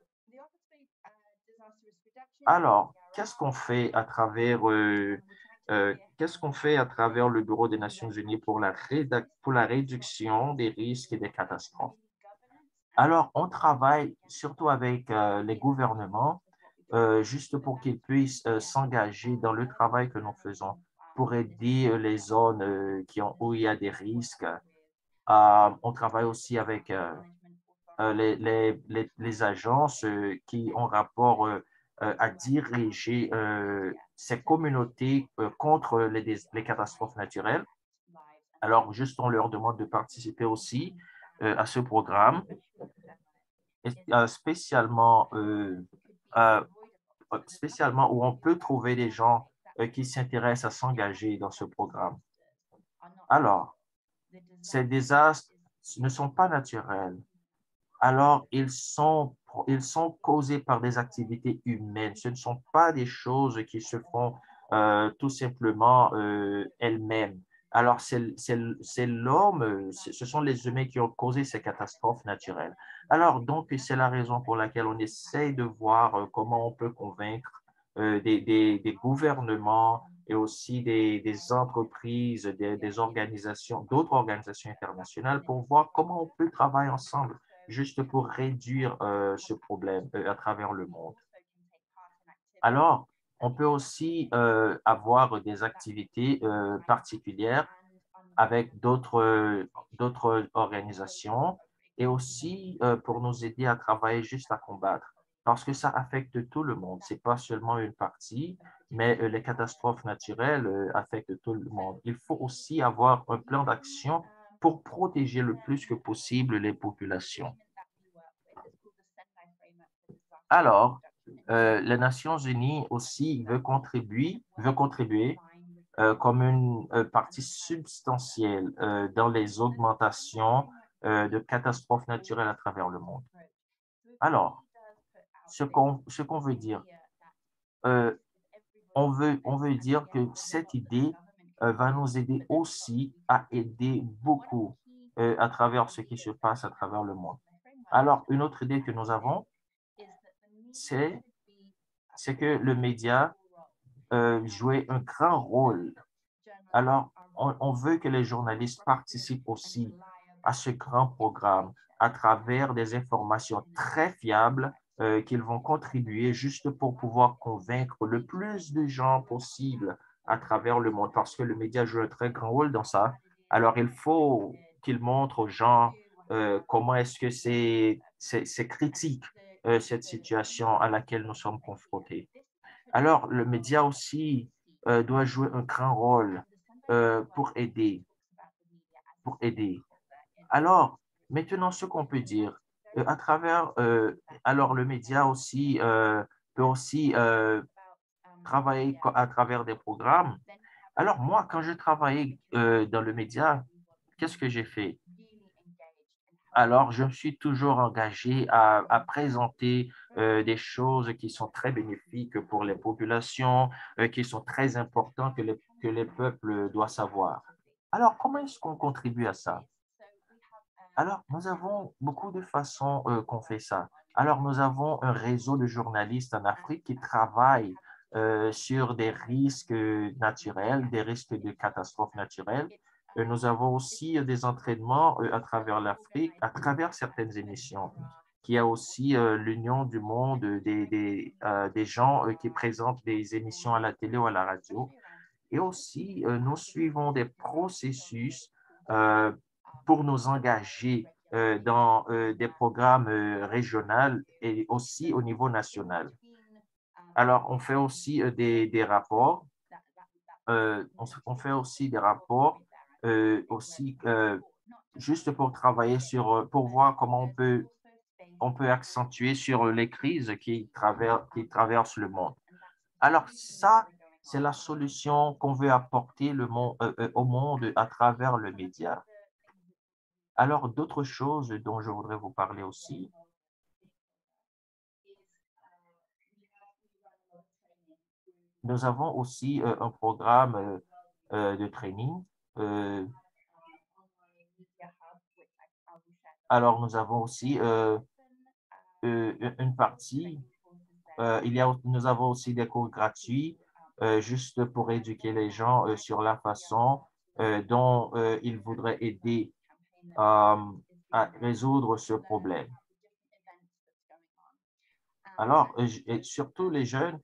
Alors, qu'est-ce qu'on fait à travers qu'est-ce qu'on fait à travers le Bureau des Nations Unies pour pour la réduction des risques et des catastrophes? Alors, on travaille surtout avec les gouvernements, juste pour qu'ils puissent s'engager dans le travail que nous faisons pour aider les zones où il y a des risques. On travaille aussi avec les agences qui ont rapport à diriger ces communautés contre les catastrophes naturelles. Alors, juste on leur demande de participer aussi à ce programme, spécialement, spécialement où on peut trouver des gens qui s'intéressent à s'engager dans ce programme. Alors, ces désastres ne sont pas naturels. Alors ils sont causés par des activités humaines. Ce ne sont pas des choses qui se font tout simplement elles-mêmes. Alors, c'est l'homme, ce sont les humains qui ont causé ces catastrophes naturelles. Alors, donc, c'est la raison pour laquelle on essaye de voir comment on peut convaincre des gouvernements et aussi des entreprises, des organisations, d'autres organisations internationales pour voir comment on peut travailler ensemble juste pour réduire ce problème à travers le monde. Alors, on peut aussi avoir des activités particulières avec d'autres organisations et aussi pour nous aider à travailler juste à combattre parce que ça affecte tout le monde. Ce n'est pas seulement une partie, mais les catastrophes naturelles affectent tout le monde. Il faut aussi avoir un plan d'action pour protéger le plus que possible les populations. Alors, les Nations Unies aussi veut contribuer comme une partie substantielle dans les augmentations de catastrophes naturelles à travers le monde. Alors, ce qu'on veut dire, euh, on veut dire que cette idée va nous aider aussi à aider beaucoup à travers ce qui se passe à travers le monde. Alors, une autre idée que nous avons, c'est que le média jouait un grand rôle. Alors, on veut que les journalistes participent aussi à ce grand programme à travers des informations très fiables qu'ils vont contribuer juste pour pouvoir convaincre le plus de gens possible à travers le monde parce que le média joue un très grand rôle dans ça. Alors, il faut qu'ils montrent aux gens comment est-ce que c'est critique cette situation à laquelle nous sommes confrontés. Alors, le média aussi doit jouer un grand rôle pour aider. Alors, Maintenant, ce qu'on peut dire, à travers, alors le média aussi peut aussi travailler à travers des programmes. Alors moi, quand je travaillais dans le média, qu'est-ce que j'ai fait? Alors, je me suis toujours engagé à présenter des choses qui sont très bénéfiques pour les populations, qui sont très importantes que les peuples doivent savoir. Alors, comment est-ce qu'on contribue à ça? Alors, nous avons beaucoup de façons qu'on fait ça. Alors, nous avons un réseau de journalistes en Afrique qui travaillent sur des risques naturels, des risques de catastrophes naturelles. Nous avons aussi des entraînements à travers l'Afrique, à travers certaines émissions. Qui a aussi l'Union du monde des gens qui présentent des émissions à la télé ou à la radio. Et aussi, nous suivons des processus euh, pour nous engager dans des programmes régionaux et aussi au niveau national. Alors, on fait aussi des rapports. On fait aussi des rapports aussi juste pour travailler sur, pour voir comment on peut accentuer sur les crises qui traversent le monde. Alors, ça, c'est la solution qu'on veut apporter au monde à travers le média. Alors, d'autres choses dont je voudrais vous parler aussi, nous avons aussi un programme de training. Euh, alors, nous avons aussi une partie, nous avons aussi des cours gratuits juste pour éduquer les gens sur la façon dont ils voudraient aider à résoudre ce problème. Alors, et surtout les jeunes,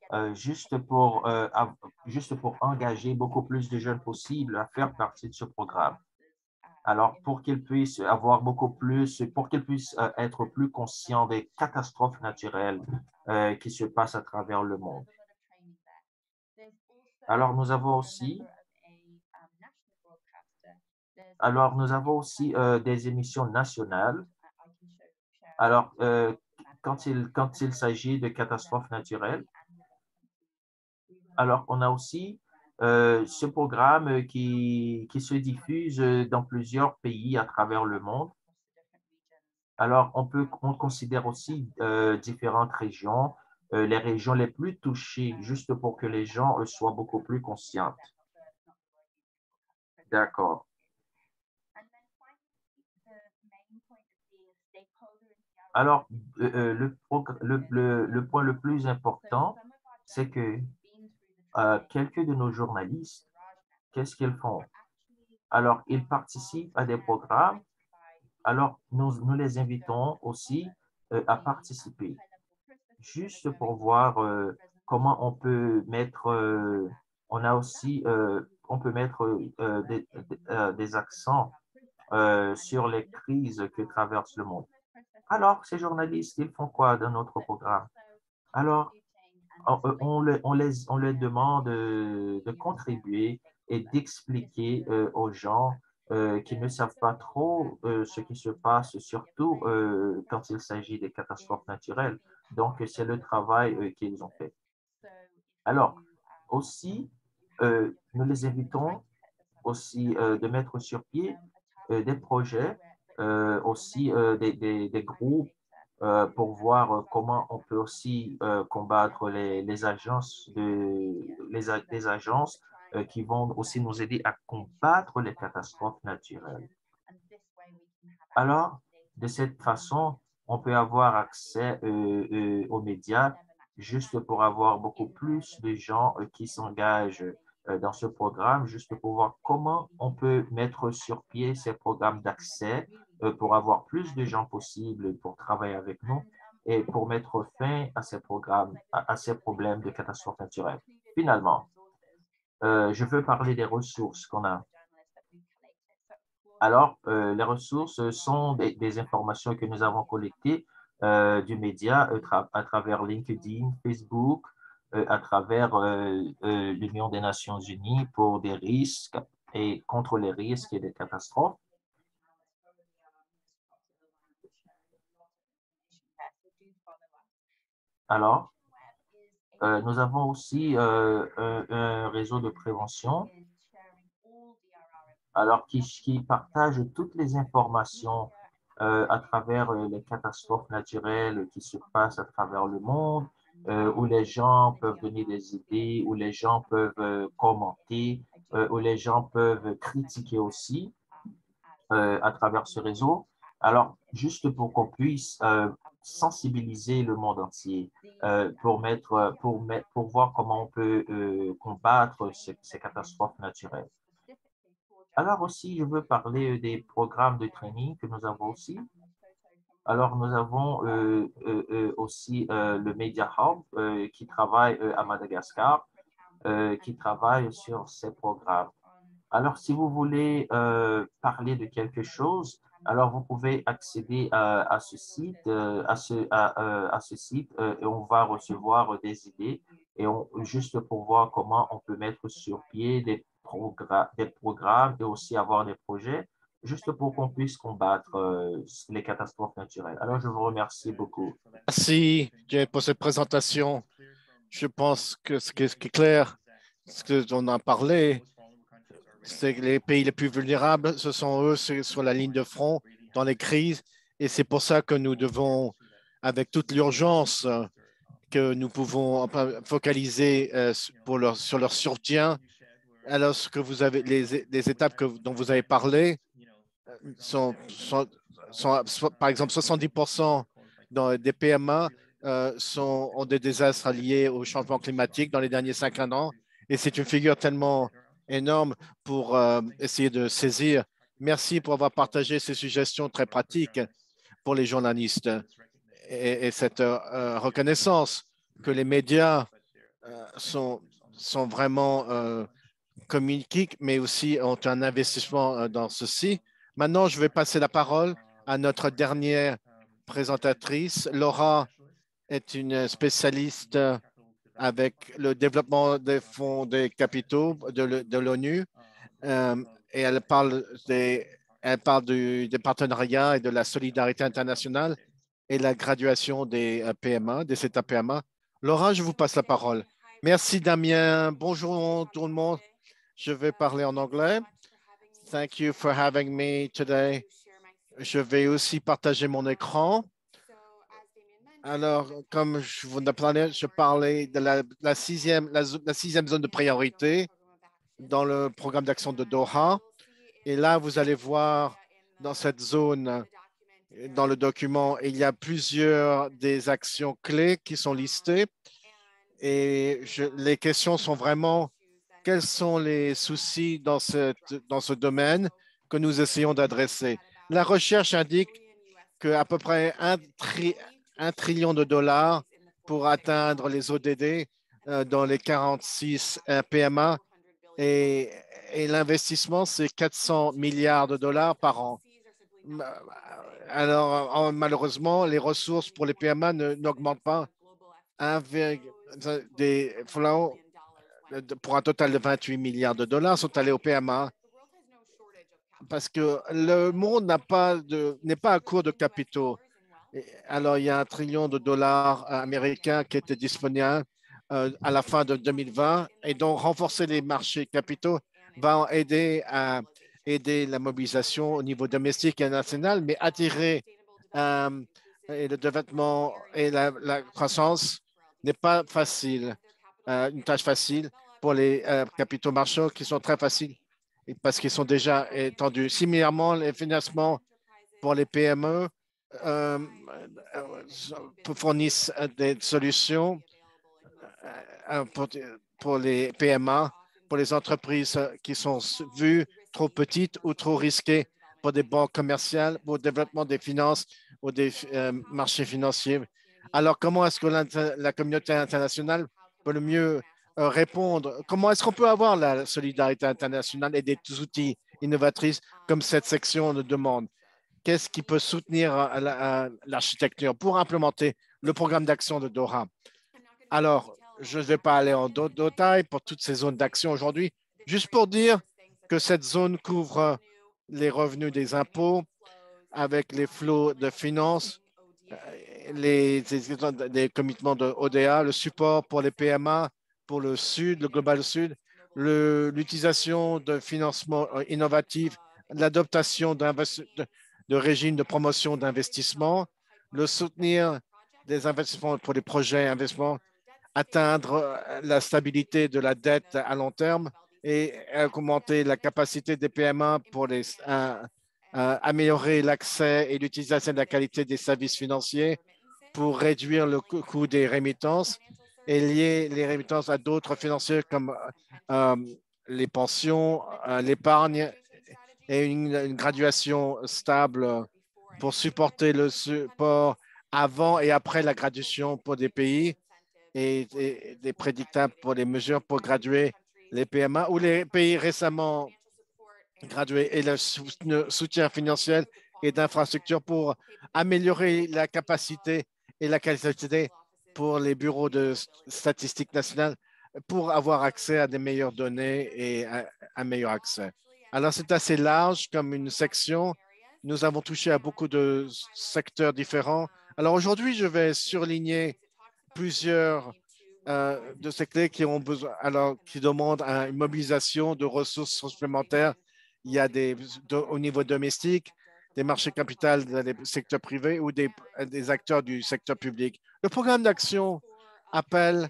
juste pour engager beaucoup plus de jeunes possible à faire partie de ce programme. Alors, pour qu'ils puissent avoir beaucoup plus, pour qu'ils puissent être plus conscients des catastrophes naturelles qui se passent à travers le monde. Alors, nous avons aussi des émissions nationales. Alors, quand il s'agit de catastrophes naturelles, alors on a aussi ce programme qui se diffuse dans plusieurs pays à travers le monde. Alors, on considère aussi différentes régions, les régions les plus touchées, juste pour que les gens soient beaucoup plus conscients. D'accord. Alors, le point le plus important, c'est que quelques de nos journalistes, qu'est-ce qu'ils font? Alors, ils participent à des programmes. Alors, nous les invitons aussi à participer, juste pour voir comment on peut mettre, on peut mettre des accents sur les crises que traverse le monde. Alors, ces journalistes, ils font quoi dans notre programme? Alors, on les demande de contribuer et d'expliquer aux gens qui ne savent pas trop ce qui se passe, surtout quand il s'agit des catastrophes naturelles. Donc, c'est le travail qu'ils ont fait. Alors, aussi, nous les invitons aussi de mettre sur pied des projets, aussi des groupes pour voir comment on peut aussi combattre les agences des agences qui vont aussi nous aider à combattre les catastrophes naturelles. Alors, de cette façon, on peut avoir accès aux médias juste pour avoir beaucoup plus de gens qui s'engagent dans ce programme, juste pour voir comment on peut mettre sur pied ces programmes d'accès pour avoir plus de gens possibles pour travailler avec nous et pour mettre fin à ces programmes, à ces problèmes de catastrophes naturelles. Finalement, je veux parler des ressources qu'on a. Alors, les ressources sont des informations que nous avons collectées du média à travers LinkedIn, Facebook, à travers l'Union des Nations Unies pour des risques et contre les risques et des catastrophes. Alors, nous avons aussi un réseau de prévention alors qui partage toutes les informations à travers les catastrophes naturelles qui se passent à travers le monde, où les gens peuvent donner des idées, où les gens peuvent commenter, où les gens peuvent critiquer aussi à travers ce réseau. Alors, juste pour qu'on puisse sensibiliser le monde entier pour voir comment on peut combattre ces catastrophes naturelles. Alors aussi, je veux parler des programmes de training que nous avons aussi. Alors, nous avons aussi le Media Hub qui travaille à Madagascar, qui travaille sur ces programmes. Alors, si vous voulez parler de quelque chose, alors vous pouvez accéder à ce site, à ce site et on va recevoir des idées juste pour voir comment on peut mettre sur pied des programmes et aussi avoir des projets, juste pour qu'on puisse combattre les catastrophes naturelles. Alors, je vous remercie beaucoup. Merci, Jay, pour cette présentation. Je pense que ce qui est clair, ce qu'on a parlé, c'est que les pays les plus vulnérables, ce sont eux sur la ligne de front dans les crises. Et c'est pour ça que nous devons, avec toute l'urgence que nous pouvons focaliser sur leur soutien. Alors, ce que vous avez, les étapes dont vous avez parlé sont par exemple, 70% des PMA ont des désastres liés au changement climatique dans les derniers 50 ans. Et c'est une figure tellement énorme pour essayer de saisir. Merci pour avoir partagé ces suggestions très pratiques pour les journalistes et cette reconnaissance que les médias sont vraiment communiquent, mais aussi ont un investissement dans ceci. Maintenant, je vais passer la parole à notre dernière présentatrice. Laura est une spécialiste avec le développement des fonds des capitaux de l'ONU et elle parle des partenariats et de la solidarité internationale et la graduation des PMA, des états PMA. Laura, je vous passe la parole. Merci Damien. Bonjour tout le monde. Je vais parler en anglais. Thank you for having me today. Je vais aussi partager mon écran. Alors, comme je vous ai parlé, je parlais de la sixième zone de priorité dans le programme d'action de Doha. Et là, vous allez voir dans cette zone, dans le document, il y a plusieurs des actions clés qui sont listées. Et les questions sont vraiment, quels sont les soucis dans ce domaine que nous essayons d'adresser? La recherche indique qu'à peu près 1 trillion de dollars pour atteindre les ODD dans les 46 PMA et l'investissement, c'est 400 milliards de dollars par an. Alors, malheureusement, les ressources pour les PMA n'augmentent pas. Des flows pour un total de 28 milliards de dollars sont allés au PMA parce que le monde n'est pas à court de capitaux. Alors, il y a 1 trillion de dollars américains qui étaient disponibles à la fin de 2020 et donc renforcer les marchés capitaux va aider à aider la mobilisation au niveau domestique et national, mais attirer et le développement et la croissance n'est pas facile, une tâche facile pour les capitaux marchés qui sont très faciles parce qu'ils sont déjà étendus. Similairement, les financements pour les PME fournissent des solutions pour les PMA, pour les entreprises qui sont vues trop petites ou trop risquées pour des banques commerciales, pour le développement des finances ou des marchés financiers. Alors, comment est-ce que la communauté internationale peut le mieux répondre? Comment est-ce qu'on peut avoir la solidarité internationale et des outils innovatrices comme cette section le demande? Qu'est-ce qui peut soutenir l'architecture pour implémenter le programme d'action de Doha? Alors, je ne vais pas aller en détail pour toutes ces zones d'action aujourd'hui, juste pour dire que cette zone couvre les revenus des impôts avec les flots de finances des commitments de ODA, le support pour les PMA, pour le Sud, le Global Sud, l'utilisation de financement innovatif, l'adoption de régimes de promotion d'investissement, le soutenir des investissements pour les projets investissements, atteindre la stabilité de la dette à long terme et augmenter la capacité des PMA pour améliorer l'accès et l'utilisation de la qualité des services financiers pour réduire le coût des remittances et lier les remittances à d'autres financiers comme les pensions, l'épargne et une graduation stable pour supporter le support avant et après la graduation pour des pays et des prédictables pour les mesures pour graduer les PMA ou les pays récemment gradués et le soutien financier et d'infrastructures pour améliorer la capacité et la qualité pour les bureaux de statistiques nationales pour avoir accès à des meilleures données et un meilleur accès. Alors, c'est assez large comme une section. Nous avons touché à beaucoup de secteurs différents. Alors, aujourd'hui, je vais surligner plusieurs de ces clés qui ont besoin, alors qui demandent une mobilisation de ressources supplémentaires. Il y a au niveau domestique, des marchés capital dans les secteurs privés ou des acteurs du secteur public. Le programme d'action appelle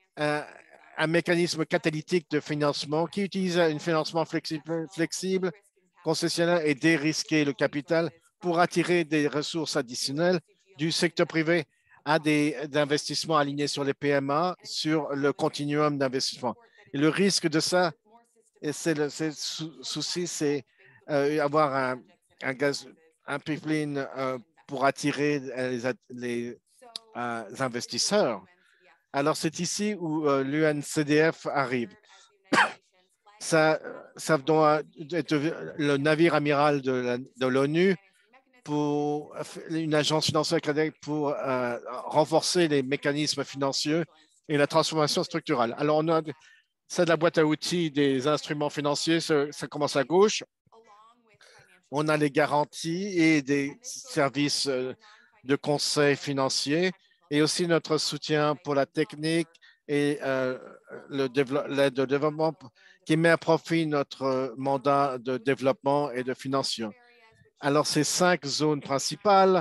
un mécanisme catalytique de financement qui utilise un financement flexible, concessionnel et dérisquer le capital pour attirer des ressources additionnelles du secteur privé à des investissements alignés sur les PMA, sur le continuum d'investissement. Et le risque de ça, c'est le souci, c'est avoir un pipeline pour attirer les investisseurs. Alors, c'est ici où l'UNCDF arrive. Ça doit être le navire amiral de l'ONU pour une agence financière pour renforcer les mécanismes financiers et la transformation structurelle. Alors, c'est de la boîte à outils des instruments financiers, ça commence à gauche. On a les garanties et des services de conseil financier et aussi notre soutien pour la technique et l'aide au développement qui met à profit notre mandat de développement et de financement. Alors, ces 5 zones principales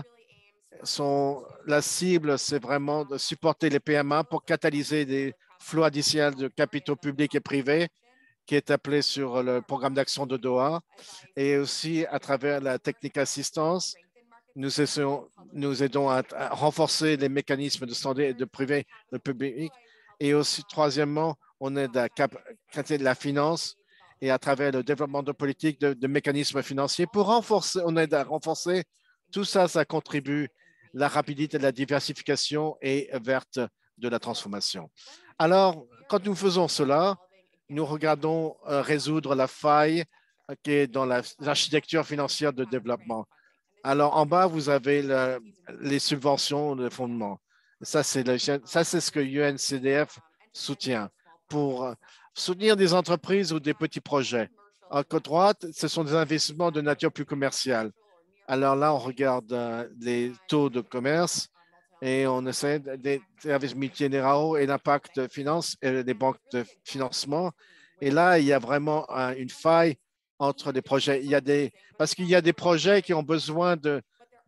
la cible, c'est vraiment de supporter les PMA pour catalyser des flux additionnels de capitaux publics et privés qui est appelé sur le programme d'action de Doha et aussi à travers la technique assistance. Nous aidons à renforcer les mécanismes de santé de privé, de public. Et aussi, troisièmement, on aide à capter de la finance et à travers le développement de politiques de mécanismes financiers pour renforcer, on aide à renforcer. Tout ça, ça contribue la rapidité de la diversification et verte de la transformation. Alors, quand nous faisons cela, nous regardons résoudre la faille qui est dans l'architecture financière de développement. Alors, en bas, vous avez les subventions de fondement. Ça, c'est ce que UNCDF soutient pour soutenir des entreprises ou des petits projets. À côté droite, ce sont des investissements de nature plus commerciale. Alors là, on regarde les taux de commerce et on essaie des services multilatéraux et l'impact de finance et des banques de financement. Et là, il y a vraiment une faille entre les projets. Parce qu'il y a des projets qui ont besoin de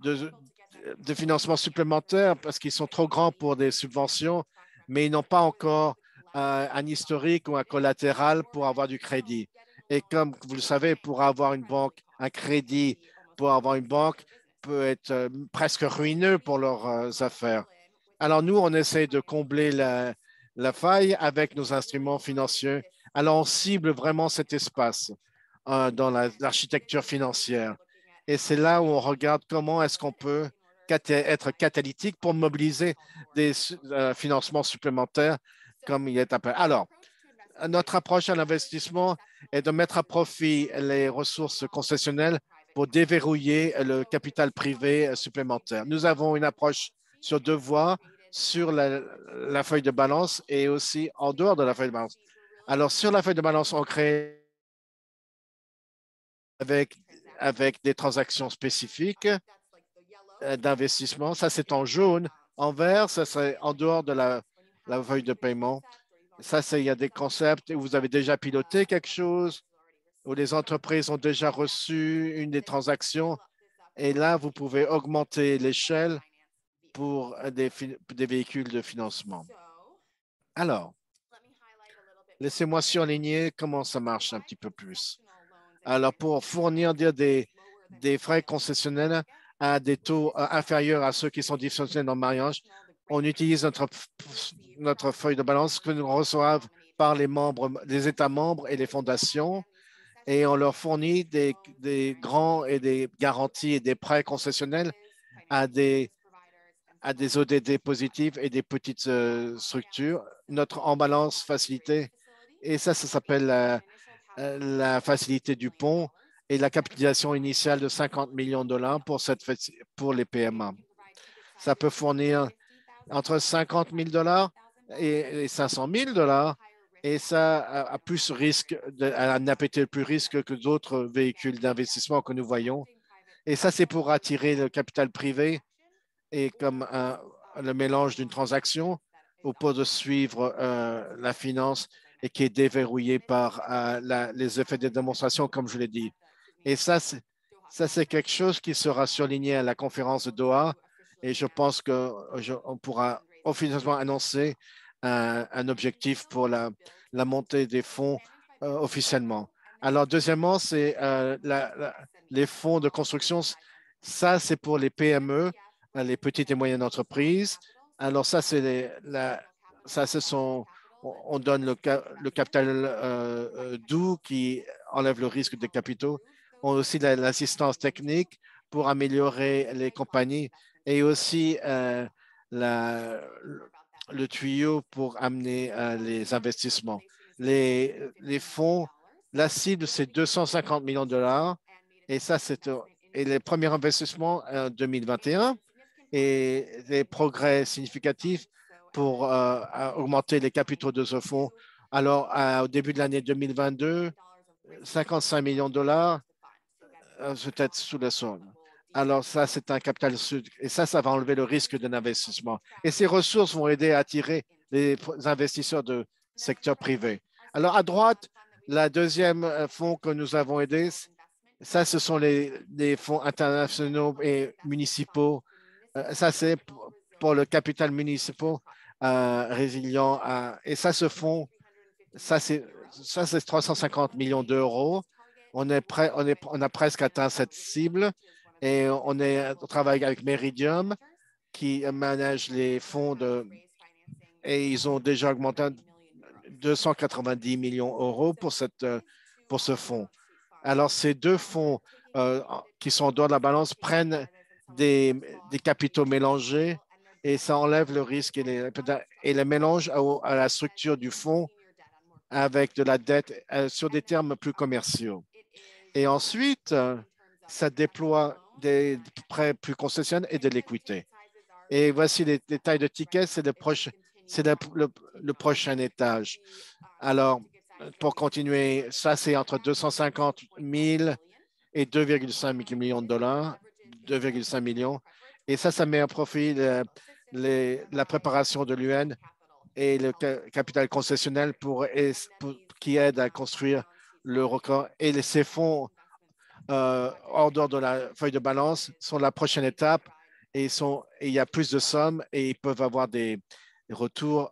financement supplémentaire parce qu'ils sont trop grands pour des subventions, mais ils n'ont pas encore un historique ou un collatéral pour avoir du crédit. Et comme vous le savez, pour avoir une banque, un crédit pour avoir une banque peut être presque ruineux pour leurs affaires. Alors, nous, on essaie de combler la faille avec nos instruments financiers. Alors, on cible vraiment cet espace dans l'architecture financière. Et c'est là où on regarde comment est-ce qu'on peut être catalytique pour mobiliser des financements supplémentaires comme il est appelé. Alors, notre approche à l'investissement est de mettre à profit les ressources concessionnelles pour déverrouiller le capital privé supplémentaire. Nous avons une approche sur 2 voies, sur la feuille de balance et aussi en dehors de la feuille de balance. Alors, sur la feuille de balance, on crée avec des transactions spécifiques. d'investissement. Ça, c'est en jaune. En vert, ça serait en dehors de la feuille de paiement. Ça, il y a des concepts où vous avez déjà piloté quelque chose, où les entreprises ont déjà reçu une des transactions. Et là, vous pouvez augmenter l'échelle pour des véhicules de financement. Alors, laissez-moi surligner comment ça marche un petit peu plus. Alors, pour fournir des frais concessionnels à des taux inférieurs à ceux qui sont diffusés dans le mariage, on utilise notre feuille de balance que nous recevons par les États membres et les fondations, et on leur fournit des grands et des garanties et des prêts concessionnels à des ODD positifs et des petites structures. Notre en balance facilité, et ça s'appelle la facilité du pont et la capitalisation initiale de 50 millions de dollars pour les PMA. Ça peut fournir entre 50 000 dollars et 500 000 dollars, et ça a plus risque, un APT plus risque que d'autres véhicules d'investissement que nous voyons. Et ça, c'est pour attirer le capital privé et comme le mélange d'une transaction ou pour de suivre la finance et qui est déverrouillé par les effets de démonstration, comme je l'ai dit. Et ça, c'est quelque chose qui sera surligné à la conférence de Doha, et je pense qu'on pourra officiellement annoncer un objectif pour la montée des fonds officiellement. Alors, deuxièmement, c'est les fonds de construction. Ça, c'est pour les PME, les petites et moyennes entreprises. Alors, ça, on donne le capital doux qui enlève le risque des capitaux. On a aussi l'assistance technique pour améliorer les compagnies et aussi le tuyau pour amener les investissements. Les fonds, la cible, c'est 250 millions de dollars et ça, et les premiers investissements en 2021 et des progrès significatifs pour augmenter les capitaux de ce fonds. Alors, au début de l'année 2022, 55 millions de dollars, peut-être sous la sonde. Alors, ça, c'est un capital sud. Et ça va enlever le risque d'un investissement. Et ces ressources vont aider à attirer les investisseurs de secteur privé. Alors, à droite, la deuxième fonds que nous avons aidé, ça, ce sont les fonds internationaux et municipaux. Ça, c'est pour le capital municipal résilient. Et ça, ce fonds, ça, c'est 350 millions d'euros. On a presque atteint cette cible et on travaille avec Meridium qui manage les fonds et ils ont déjà augmenté 290 millions d'euros pour ce fonds. Alors, ces deux fonds qui sont dans la balance prennent des capitaux mélangés et ça enlève le risque et le mélange à la structure du fonds avec de la dette sur des termes plus commerciaux. Et ensuite, ça déploie des prêts plus concessionnels et de l'équité. Et voici les détails de tickets, c'est le prochain étage. Alors, pour continuer, ça, c'est entre 250 000 et 2,5 millions de dollars, 2,5 millions. Et ça met à profit la préparation de l'UN et le capital concessionnel qui aide à construire le record. Et ces fonds hors dehors de la feuille de balance sont la prochaine étape et il y a plus de sommes et ils peuvent avoir des retours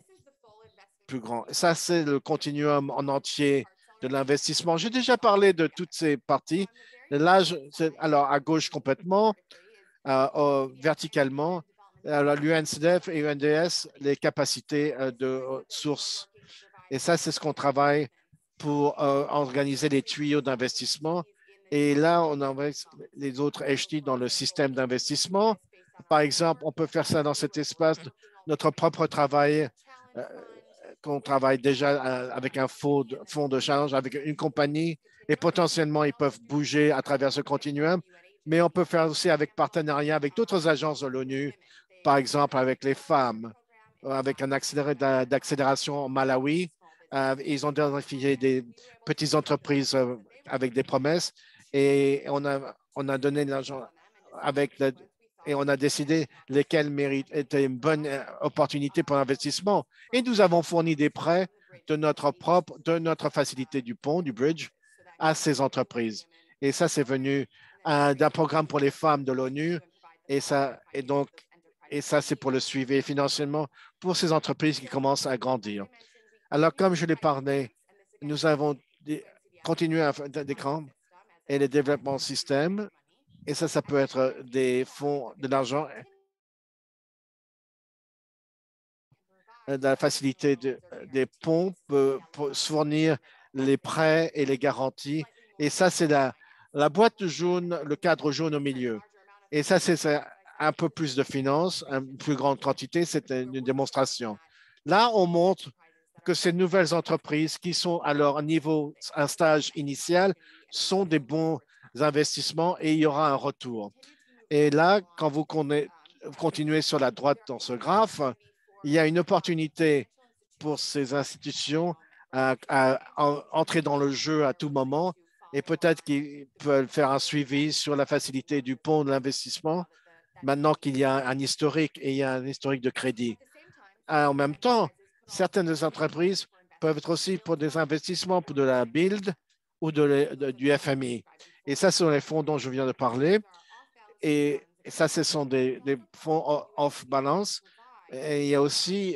plus grands. Ça, c'est le continuum en entier de l'investissement. J'ai déjà parlé de toutes ces parties. Là, alors à gauche complètement, verticalement, l'UNCDF et UNDS, les capacités de source. Et ça, c'est ce qu'on travaille pour organiser les tuyaux d'investissement. Et là, on investe les autres HT dans le système d'investissement. Par exemple, on peut faire ça dans cet espace, notre propre travail, qu'on travaille déjà avec un fonds de change, avec une compagnie, et potentiellement, ils peuvent bouger à travers ce continuum. Mais on peut faire aussi avec partenariat avec d'autres agences de l'ONU, par exemple avec les femmes, avec un accélérateur d'accélération au Malawi. Ils ont identifié des petites entreprises avec des promesses et on a donné de l'argent avec et on a décidé lesquels étaient une bonne opportunité pour l'investissement. Et nous avons fourni des prêts de notre facilité du pont, du bridge, à ces entreprises. Et ça, c'est venu d'un programme pour les femmes de l'ONU. Et ça, c'est pour le suivi financièrement pour ces entreprises qui commencent à grandir. Alors, comme je l'ai parlé, nous avons continué à faire des camps et les développements système. Et ça peut être des fonds, de l'argent, de la facilité des ponts pour fournir les prêts et les garanties. Et ça, c'est la boîte jaune, le cadre jaune au milieu. Et ça, c'est un peu plus de finances, une plus grande quantité, c'est une démonstration. Là, on montre que ces nouvelles entreprises qui sont à leur niveau, un stage initial, sont des bons investissements et il y aura un retour. Et là, quand vous continuez sur la droite dans ce graphe, il y a une opportunité pour ces institutions à entrer dans le jeu à tout moment et peut-être qu'ils peuvent faire un suivi sur la facilité du pont de l'investissement maintenant qu'il y a un historique et il y a un historique de crédit. En même temps, certaines entreprises peuvent être aussi pour des investissements pour de la build ou du FMI. Et ça, ce sont les fonds dont je viens de parler. Et ça, ce sont des fonds off-balance. Et il y a aussi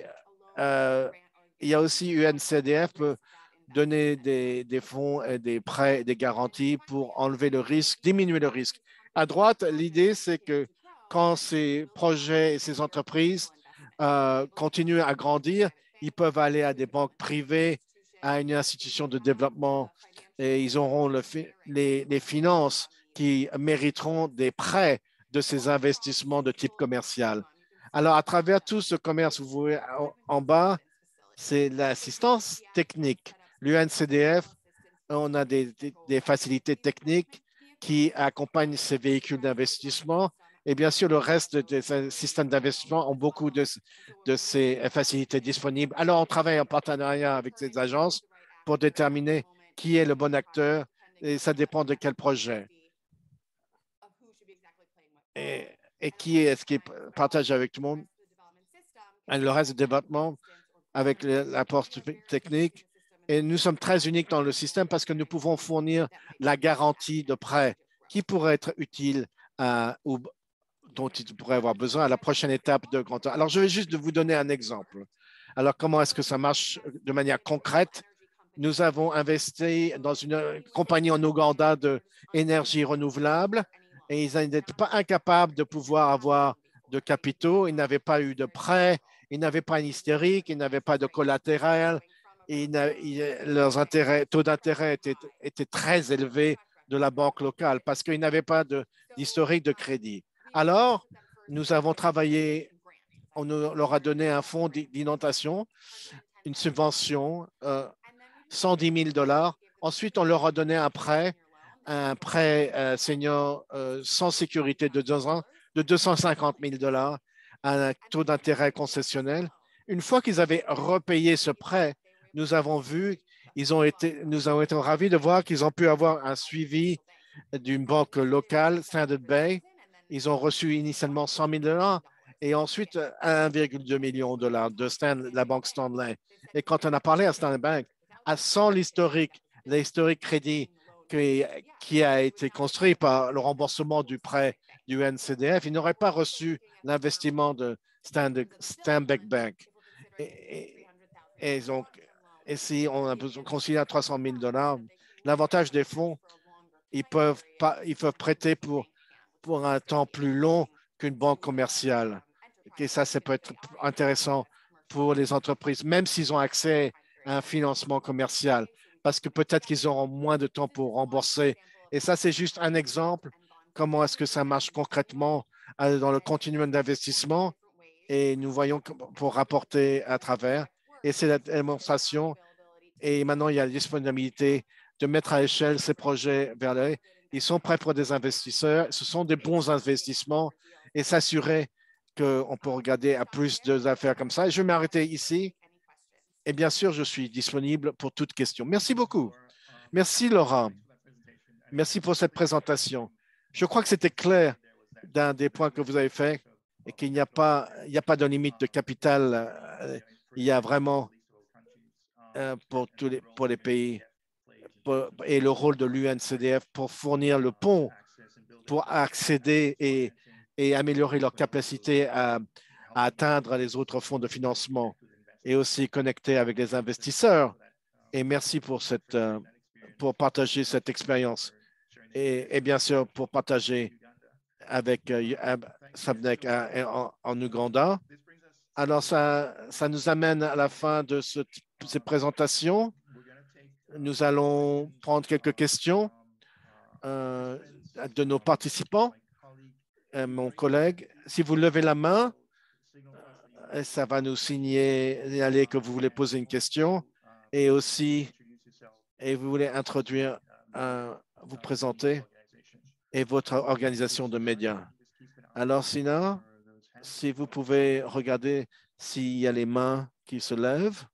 UNCDF peut donner des fonds et des prêts, des garanties pour enlever le risque, diminuer le risque. À droite, l'idée, c'est que quand ces projets et ces entreprises continuent à grandir, ils peuvent aller à des banques privées, à une institution de développement et ils auront les finances qui mériteront des prêts de ces investissements de type commercial. Alors, à travers tout ce commerce, vous voyez en bas, c'est l'assistance technique. L'UNCDF, on a des facilités techniques qui accompagnent ces véhicules d'investissement. Et bien sûr, le reste des systèmes d'investissement ont beaucoup de ces facilités disponibles. Alors, on travaille en partenariat avec ces agences pour déterminer qui est le bon acteur et ça dépend de quel projet. Et qui est-ce qui partage avec tout le monde? Et le reste du développement avec l'apport technique. Et nous sommes très uniques dans le système parce que nous pouvons fournir la garantie de prêt qui pourrait être utile ou dont il pourrait avoir besoin à la prochaine étape de grand. Alors, je vais juste vous donner un exemple. Alors, comment est-ce que ça marche de manière concrète? Nous avons investi dans une compagnie en Ouganda d'énergie renouvelable et ils n'étaient pas incapables de pouvoir avoir de capitaux. Ils n'avaient pas eu de prêts, ils n'avaient pas un historique, ils n'avaient pas de collatéral. Et leurs taux d'intérêt étaient très élevés de la banque locale parce qu'ils n'avaient pas d'historique de crédit. Alors, nous avons travaillé, on leur a donné un fonds d'inondation, une subvention, 110 000 $. Ensuite, on leur a donné un prêt senior sans sécurité de 2 ans de 250 000 $, à un taux d'intérêt concessionnel. Une fois qu'ils avaient repayé ce prêt, nous avons été ravis de voir qu'ils ont pu avoir un suivi d'une banque locale, Standard Bank. Ils ont reçu initialement 100 000 $ et ensuite 1,2 million de $ de la banque Stanley. Et quand on a parlé à Standard Bank, sans l'historique crédit qui a été construit par le remboursement du prêt du NCDF, ils n'auraient pas reçu l'investissement de Stanbic Bank. Et donc, si on a besoin de considérer à 300 000 $, l'avantage des fonds, ils peuvent prêter pour un temps plus long qu'une banque commerciale. Et ça peut être intéressant pour les entreprises, même s'ils ont accès à un financement commercial, parce que peut-être qu'ils auront moins de temps pour rembourser. Et ça, c'est juste un exemple. Comment est-ce que ça marche concrètement dans le continuum d'investissement? Et nous voyons pour rapporter à travers. Et c'est la démonstration. Et maintenant, il y a la disponibilité de mettre à l'échelle ces projets vers l'œil. Ils sont prêts pour des investisseurs. Ce sont des bons investissements et s'assurer qu'on peut regarder à plus d'affaires comme ça. Et je vais m'arrêter ici. Et bien sûr, je suis disponible pour toute question. Merci beaucoup. Merci, Laura. Merci pour cette présentation. Je crois que c'était clair d'un des points que vous avez fait et qu'il n'y a pas de limite de capital. Il y a vraiment pour les pays et le rôle de l'UNCDF pour fournir le pont pour accéder et améliorer leur capacité à atteindre les autres fonds de financement et aussi connecter avec les investisseurs. Et merci pour partager cette expérience et bien sûr pour partager avec Sabnek en Ouganda. Alors, ça nous amène à la fin de ces présentations. Nous allons prendre quelques questions de nos participants. Mon collègue, si vous levez la main, ça va nous signaler que vous voulez poser une question et aussi, et vous voulez introduire, vous présenter et votre organisation de médias. Alors, sinon, si vous pouvez regarder s'il y a les mains qui se lèvent.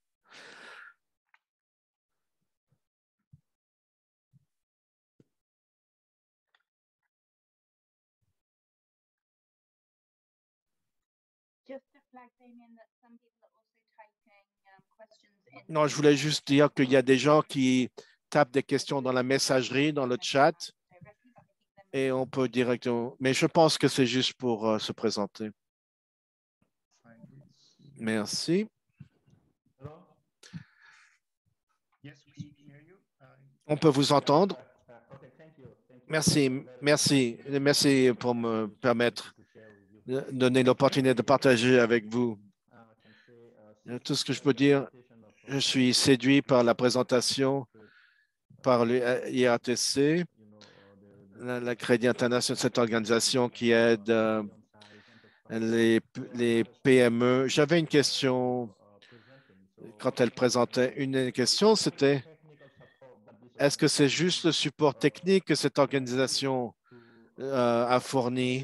Non, je voulais juste dire qu'il y a des gens qui tapent des questions dans la messagerie, dans le chat, et on peut directement. Mais je pense que c'est juste pour se présenter. Merci. On peut vous entendre. Merci, merci, merci pour me permettre de donner l'opportunité de partager avec vous. Tout ce que je peux dire, je suis séduit par la présentation par l'IRTC, la Crédit International, cette organisation qui aide les PME. J'avais une question quand elle présentait. Une question, c'était est-ce que c'est juste le support technique que cette organisation a fourni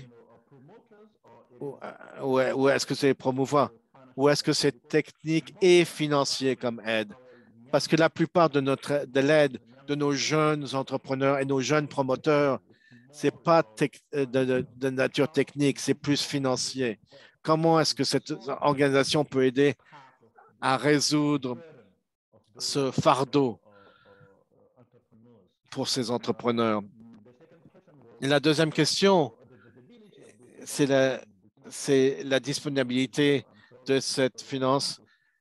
ou est-ce que c'est promouvoir ou est-ce que c'est technique et financier comme aide? Parce que la plupart de l'aide de nos jeunes entrepreneurs et nos jeunes promoteurs, ce n'est pas de nature technique, c'est plus financier. Comment est-ce que cette organisation peut aider à résoudre ce fardeau pour ces entrepreneurs? Et la deuxième question, c'est la disponibilité de cette finance.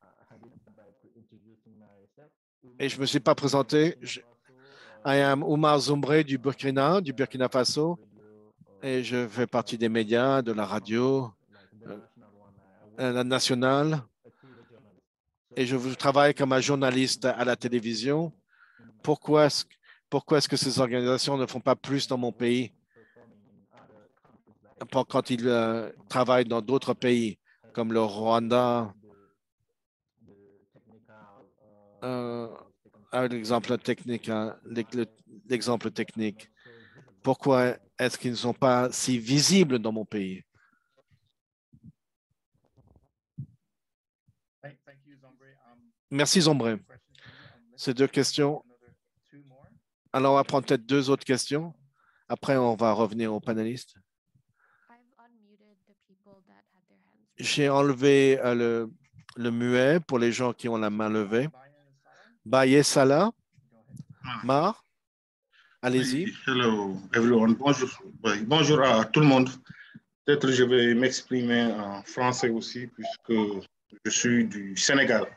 Et je ne me suis pas présenté. I am Oumar Zombré du Burkina Faso, et je fais partie des médias, de la radio, la nationale, et je travaille comme un journaliste à la télévision. Pourquoi est-ce que ces organisations ne font pas plus dans mon pays quand ils travaillent dans d'autres pays, comme le Rwanda, l'exemple technique, l'exemple technique. Pourquoi est-ce qu'ils ne sont pas si visibles dans mon pays? Merci, Zombré. Ces deux questions. Alors, on va prendre peut-être deux autres questions. Après, on va revenir aux panélistes. J'ai enlevé le muet pour les gens qui ont la main levée. Baye Salah, Mar, allez-y. Hello, everyone. Bonjour. Bonjour à tout le monde. Peut-être je vais m'exprimer en français aussi, puisque je suis du Sénégal.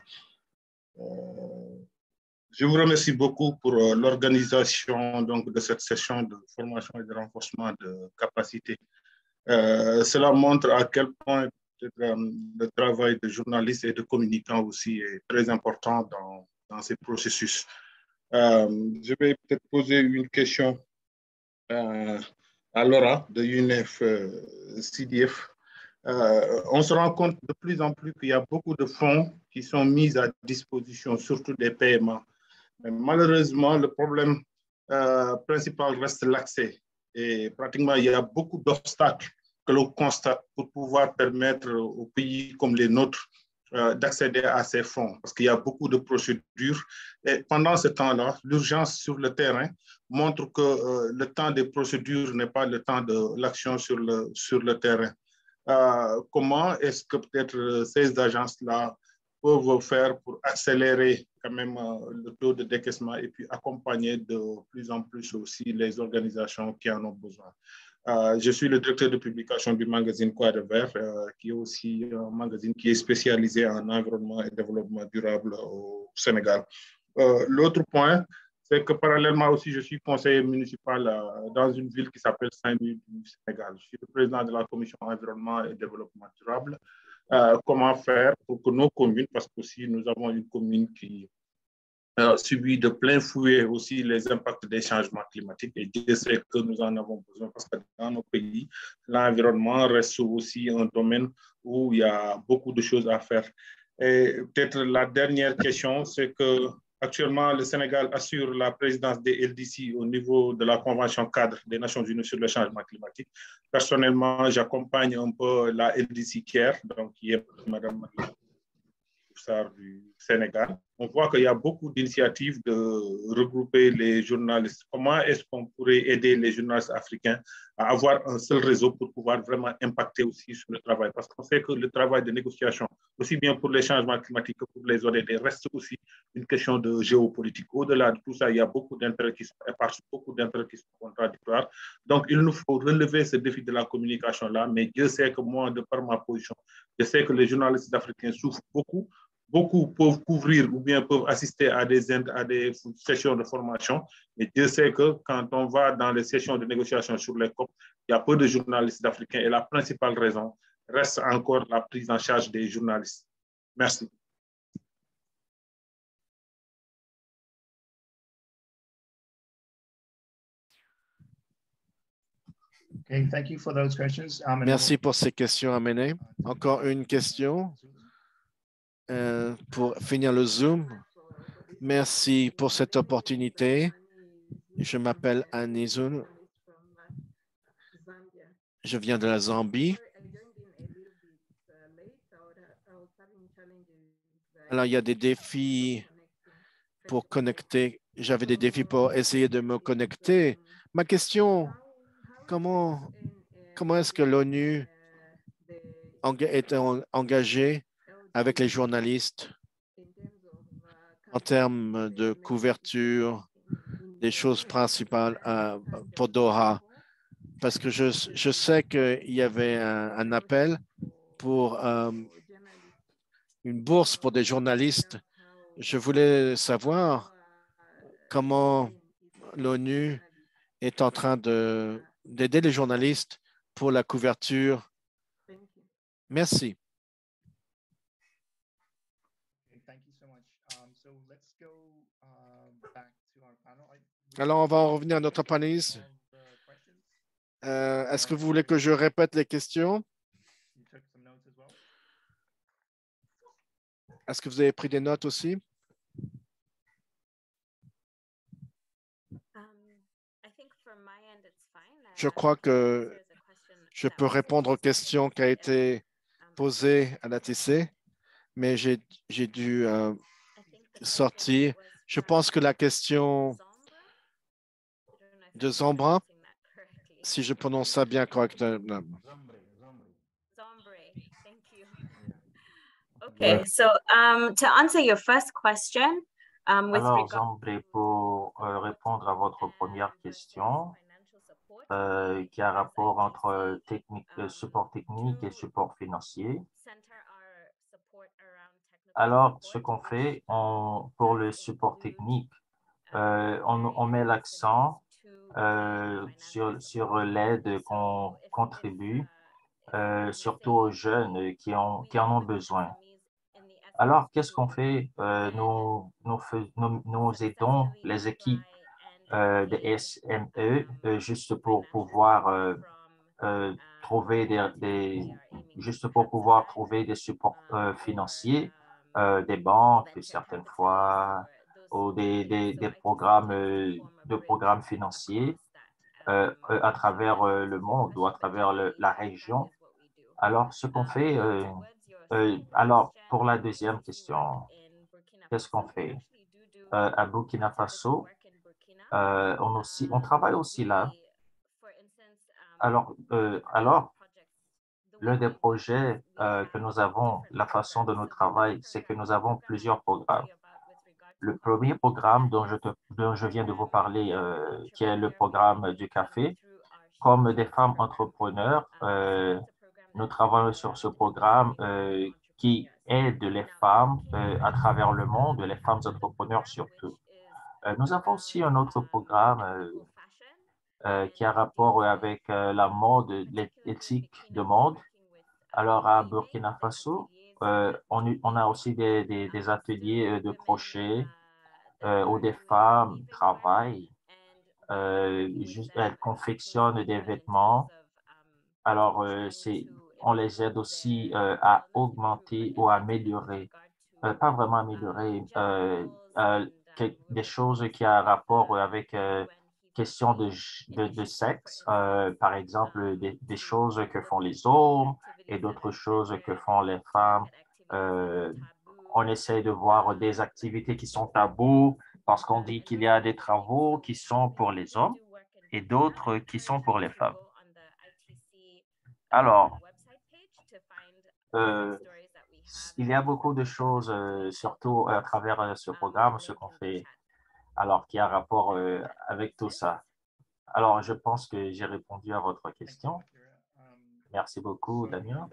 Je vous remercie beaucoup pour l'organisation de cette session de formation et de renforcement de capacité. Cela montre à quel point le travail de journalistes et de communicants aussi est très important dans ces processus. Je vais peut-être poser une question à Laura de UNF-CDF. On se rend compte de plus en plus qu'il y a beaucoup de fonds qui sont mis à disposition, surtout des paiements. Mais malheureusement, le problème principal reste l'accès. Et pratiquement, il y a beaucoup d'obstacles que l'on constate pour pouvoir permettre aux pays comme les nôtres d'accéder à ces fonds, parce qu'il y a beaucoup de procédures. Et pendant ce temps-là, l'urgence sur le terrain montre que le temps des procédures n'est pas le temps de l'action sur le terrain. Comment est-ce que peut-être ces agences-là peuvent faire pour accélérer quand même le taux de décaissement et puis accompagner de plus en plus aussi les organisations qui en ont besoin. Je suis le directeur de publication du magazine Quadre Vert, qui est aussi un magazine qui est spécialisé en environnement et développement durable au Sénégal. L'autre point, c'est que parallèlement aussi, je suis conseiller municipal dans une ville qui s'appelle Saint-Louis du Sénégal. Je suis le président de la commission environnement et développement durable. Comment faire pour que nos communes, parce que aussi nous avons une commune qui subit de plein fouet aussi les impacts des changements climatiques, et je sais que nous en avons besoin parce que dans nos pays, l'environnement reste aussi un domaine où il y a beaucoup de choses à faire. Et peut-être la dernière question, c'est que actuellement, le Sénégal assure la présidence des LDC au niveau de la Convention cadre des Nations Unies sur le changement climatique. Personnellement, j'accompagne un peu la LDC CARE, donc qui est Madame du Sénégal. On voit qu'il y a beaucoup d'initiatives de regrouper les journalistes. Comment est-ce qu'on pourrait aider les journalistes africains à avoir un seul réseau pour pouvoir vraiment impacter aussi sur le travail? Parce qu'on sait que le travail de négociation, aussi bien pour les changements climatiques que pour les ODD, reste aussi une question de géopolitique. Au-delà de tout ça, il y a beaucoup d'intérêts qui sont éparses, beaucoup d'intérêts qui sont contradictoires. Donc, il nous faut relever ce défi de la communication-là, mais Dieu sait que moi, de par ma position, je sais que les journalistes africains souffrent beaucoup. Beaucoup peuvent couvrir ou bien peuvent assister à des sessions de formation, mais Dieu sait que quand on va dans les sessions de négociation sur les COP, il y a peu de journalistes africains et la principale raison reste encore la prise en charge des journalistes. Merci. Okay, thank you for those questions. Merci pour ces questions amenées. Encore une question pour finir le Zoom. Merci pour cette opportunité. Je m'appelle Anizun. Je viens de la Zambie. Alors, il y a des défis pour connecter. J'avais des défis pour essayer de me connecter. Ma question, comment est-ce que l'ONU est engagée avec les journalistes en termes de couverture des choses principales pour Doha? Parce que je sais qu'il y avait un appel pour une bourse pour des journalistes. Je voulais savoir comment l'ONU est en train d'aider les journalistes pour la couverture. Merci. Alors, on va en revenir à notre panéliste. Est-ce que vous voulez que je répète les questions? Est-ce que vous avez pris des notes aussi? Je crois que je peux répondre aux questions qui ont été posées à l'ATC, mais j'ai dû sortir. Je pense que la question de Zambra, si je prononce ça bien correctement. Okay, so to answer your first question, alors, Zambré, pour répondre à votre première question, qui a rapport entre support technique et support financier. Alors, ce qu'on fait pour le support technique, on met l'accent sur l'aide qu'on contribue, surtout aux jeunes qui en ont besoin. Alors, qu'est-ce qu'on fait? Nous aidons les équipes de SME juste pour pouvoir trouver des supports financiers, des banques certaines fois, ou des programmes financiers à travers le monde ou à travers la région. Alors, ce qu'on fait, alors pour la deuxième question, qu'est-ce qu'on fait? À Burkina Faso, on travaille aussi là. Alors, l'un des projets que nous avons, la façon de notre travail, c'est que nous avons plusieurs programmes. Le premier programme dont je viens de vous parler, qui est le programme du café, comme des femmes entrepreneurs, nous travaillons sur ce programme qui aide les femmes à travers le monde, les femmes entrepreneurs surtout. Nous avons aussi un autre programme qui a rapport avec la mode, l'éthique de mode. Alors, à Burkina Faso, on a aussi des ateliers de crochet où des femmes travaillent, elles confectionnent des vêtements. Alors, on les aide aussi à augmenter ou à améliorer, pas vraiment améliorer, des choses qui ont rapport avec question de sexe, par exemple, des choses que font les hommes et d'autres choses que font les femmes. Euh, on essaie de voir des activités qui sont tabous parce qu'on dit qu'il y a des travaux qui sont pour les hommes et d'autres qui sont pour les femmes. Alors, euh, il y a beaucoup de choses, surtout à travers ce programme, ce qu'on fait, alors qui a rapport avec tout ça. Alors, je pense que j'ai répondu à votre question. Merci beaucoup, Damien.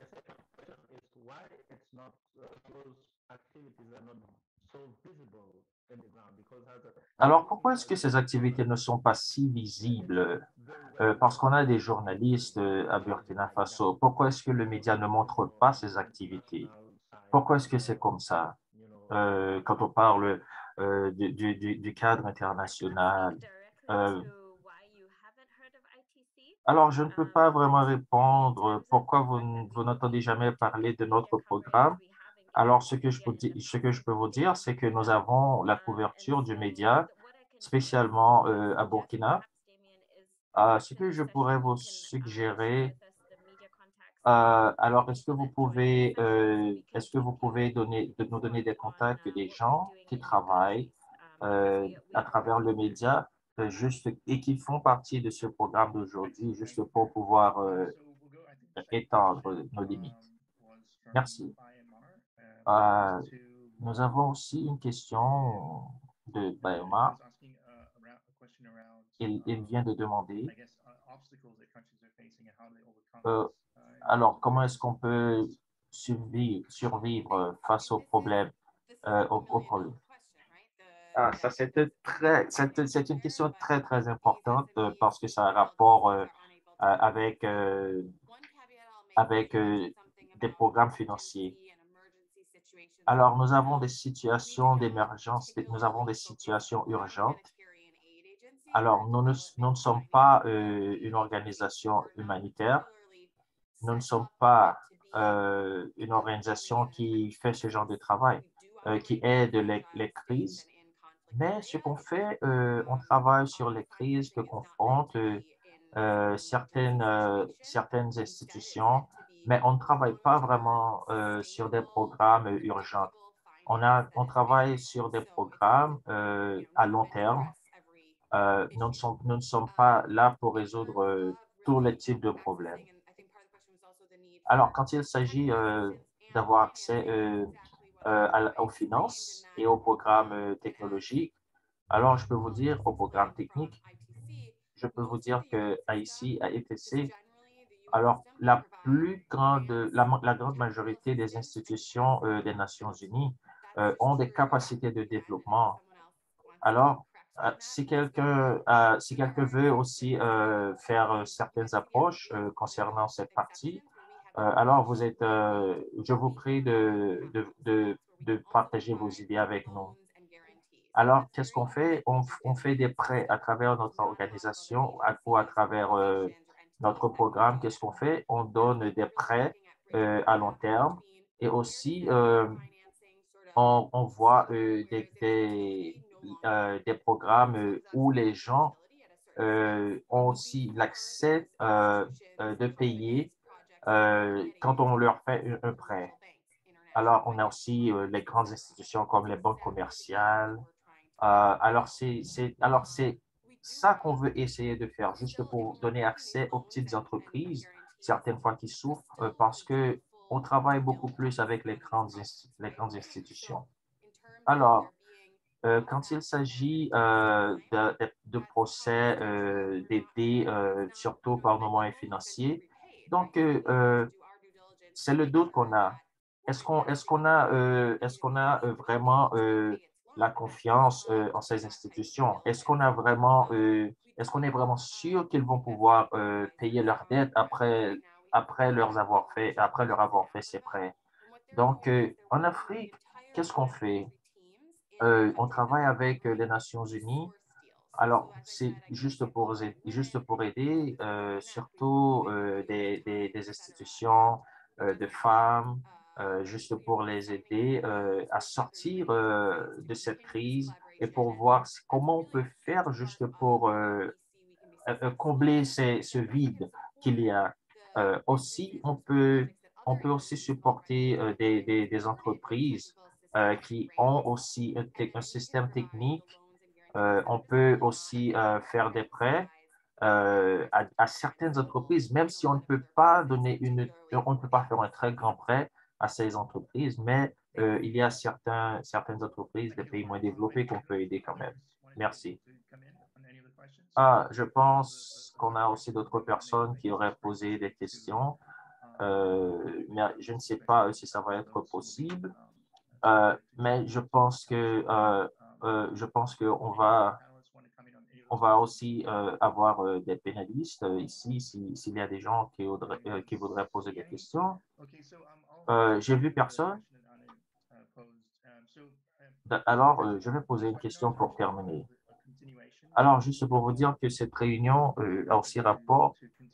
Alors, pourquoi est-ce que ces activités ne sont pas si visibles? Parce qu'on a des journalistes à Burkina Faso. Pourquoi est-ce que le média ne montre pas ces activités? Pourquoi est-ce que c'est comme ça? Quand on parle du cadre international. Alors, je ne peux pas vraiment répondre pourquoi vous n'entendez jamais parler de notre programme. Alors, ce que je peux vous dire, c'est que nous avons la couverture du média, spécialement à Burkina. Ce que je pourrais vous suggérer, alors, est-ce que vous pouvez nous donner des contacts des gens qui travaillent à travers le média juste, et qui font partie de ce programme d'aujourd'hui, juste pour pouvoir étendre nos limites? Merci. Nous avons aussi une question de Bayoma. Il vient de demander, alors, comment est-ce qu'on peut survivre face aux problèmes, aux problèmes? Ça, c'est une question très, très importante parce que ça a rapport avec, des programmes financiers. Alors, nous avons des situations d'émergence, nous avons des situations urgentes. Alors, nous ne sommes pas une organisation humanitaire. Nous ne sommes pas une organisation qui fait ce genre de travail, qui aide les crises. Mais ce qu'on fait, on travaille sur les crises que confrontent certaines institutions, mais on ne travaille pas vraiment sur des programmes urgents. On travaille sur des programmes à long terme. Nous ne sommes pas là pour résoudre tous les types de problèmes. Alors, quand il s'agit d'avoir accès aux finances et aux programmes technologiques, alors je peux vous dire, aux programmes techniques, je peux vous dire qu'à ici, à ETC, alors la grande majorité des institutions des Nations Unies ont des capacités de développement. Alors, si quelqu'un veut aussi faire certaines approches concernant cette partie, alors je vous prie de partager vos idées avec nous. Alors, qu'est-ce qu'on fait? On fait des prêts à travers notre organisation ou à travers notre programme. Qu'est-ce qu'on fait? On donne des prêts à long terme et aussi on voit des programmes où les gens ont aussi l'accès de payer quand on leur fait un prêt. Alors, on a aussi les grandes institutions comme les banques commerciales. Alors, ça qu'on veut essayer de faire, juste pour donner accès aux petites entreprises, certaines fois qui souffrent parce qu'on travaille beaucoup plus avec les grandes institutions. Alors, quand il s'agit de procès d'aider, surtout par nos moyens financiers, donc c'est le doute qu'on a. Est-ce qu'on a vraiment la confiance en ces institutions? Est-ce qu'on est vraiment sûr qu'ils vont pouvoir payer leurs dettes après leur avoir fait ces prêts? Donc, en Afrique, qu'est-ce qu'on fait? On travaille avec les Nations Unies. Alors, c'est juste pour aider, surtout des institutions de femmes, juste pour les aider à sortir de cette crise et pour voir comment on peut faire juste pour combler ce vide qu'il y a. Aussi, on peut aussi supporter des entreprises qui ont aussi un système technique. On peut aussi faire des prêts à certaines entreprises, même si on ne peut pas on ne peut pas faire un très grand prêt à ces entreprises, mais il y a certaines entreprises des pays moins développés qu'on peut aider quand même. Merci. Ah, je pense qu'on a aussi d'autres personnes qui auraient posé des questions, mais je ne sais pas si ça va être possible. Mais je pense on va aussi avoir des pénalistes ici s'il y a des gens qui voudraient poser des questions. J'ai vu personne. Alors, je vais poser une question pour terminer. Alors, juste pour vous dire que cette réunion a aussi rapport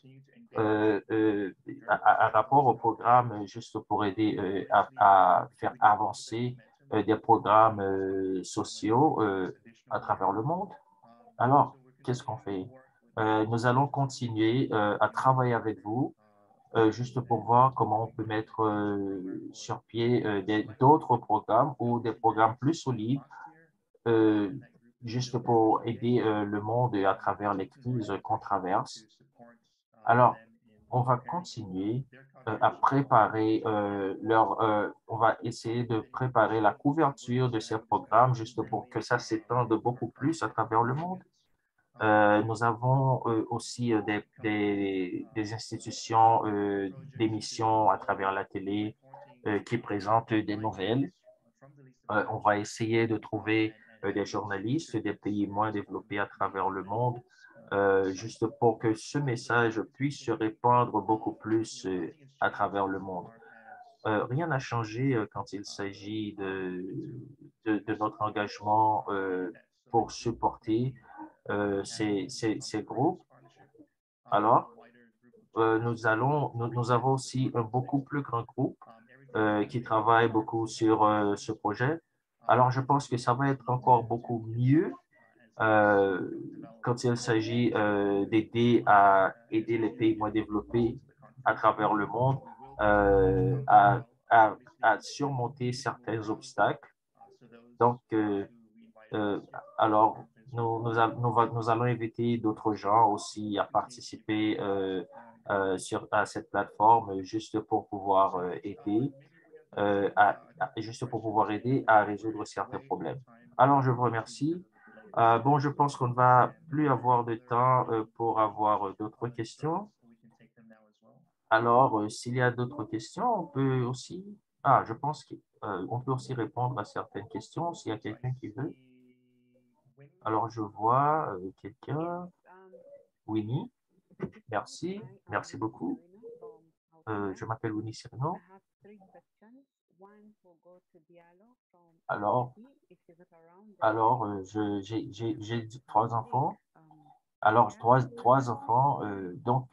au programme juste pour aider à faire avancer des programmes sociaux à travers le monde. Alors, qu'est-ce qu'on fait? Nous allons continuer à travailler avec vous juste pour voir comment on peut mettre sur pied d'autres programmes ou des programmes plus solides euh, juste pour aider le monde à travers les crises qu'on traverse. Alors, on va continuer à préparer on va essayer de préparer la couverture de ces programmes juste pour que ça s'étende beaucoup plus à travers le monde. Nous avons aussi des institutions d'émissions à travers la télé qui présentent des nouvelles. On va essayer de trouver des journalistes des pays moins développés à travers le monde, juste pour que ce message puisse se répandre beaucoup plus à travers le monde. Rien n'a changé quand il s'agit de notre engagement pour supporter ces groupes. Alors, nous avons aussi un beaucoup plus grand groupe qui travaille beaucoup sur ce projet. Alors, je pense que ça va être encore beaucoup mieux quand il s'agit d'aider à aider les pays moins développés à travers le monde à surmonter certains obstacles. Donc, alors, nous allons inviter d'autres gens aussi à participer à cette plateforme juste pour pouvoir aider, juste pour pouvoir aider à résoudre certains problèmes. Alors, je vous remercie. Bon, je pense qu'on ne va plus avoir de temps pour avoir d'autres questions. Alors, s'il y a d'autres questions, on peut aussi... Ah, je pense qu'on peut aussi répondre à certaines questions s'il y a quelqu'un qui veut. Alors, je vois quelqu'un. Winnie, merci. Merci beaucoup. Je m'appelle Winnie Cyrino. Alors j'ai 3 enfants. Alors, trois enfants, donc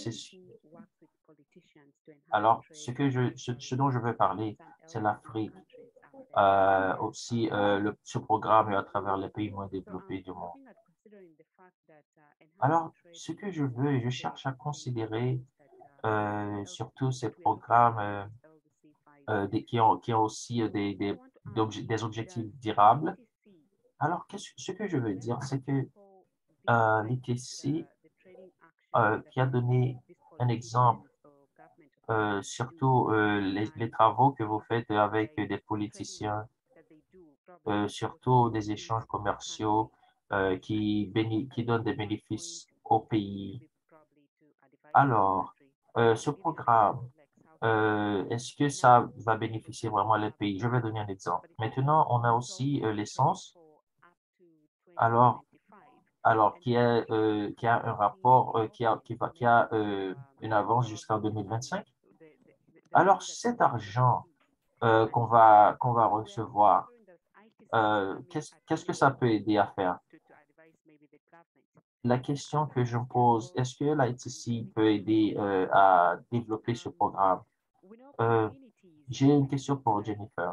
alors, ce dont je veux parler, c'est l'Afrique. Aussi, ce programme est à travers les pays moins développés du monde. Alors, ce que je veux, et je cherche à considérer surtout ces programmes qui ont aussi des objectifs durables. Alors, ce que je veux dire, c'est que l'ITC qui a donné un exemple, surtout les travaux que vous faites avec des politiciens, surtout des échanges commerciaux qui donnent des bénéfices au pays. Alors, ce programme, est-ce que ça va bénéficier vraiment les pays? Je vais donner un exemple. Maintenant, on a aussi l'essence, alors, qui a un rapport, qui a une avance jusqu'en 2025. Alors, cet argent qu'on va recevoir, qu'est-ce que ça peut aider à faire? La question que je me pose, est-ce que l'ITC peut aider à développer ce programme? J'ai une question pour Jennifer.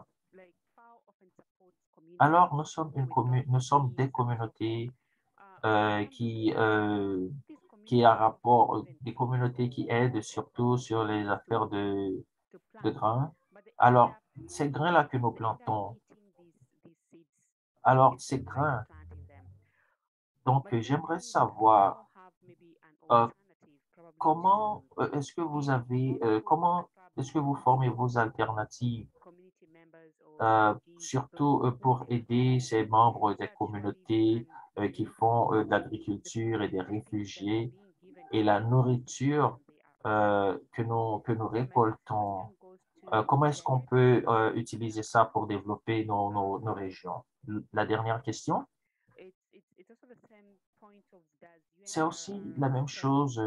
Alors, nous sommes des communautés qui a rapport, des communautés qui aident surtout sur les affaires de grains. Alors, ces grains-là que nous plantons, alors ces grains, donc j'aimerais savoir euh, comment est-ce que vous avez, comment est-ce que vous formez vos alternatives, surtout pour aider ces membres des communautés qui font de l'agriculture et des réfugiés et la nourriture que nous récoltons. Comment est-ce qu'on peut utiliser ça pour développer nos régions? La dernière question, c'est aussi la même chose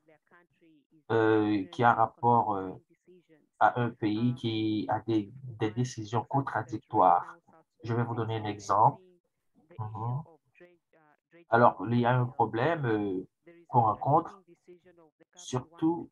qui a rapport à un pays qui a des décisions contradictoires. Je vais vous donner un exemple. Mhm. Alors, il y a un problème qu'on rencontre, surtout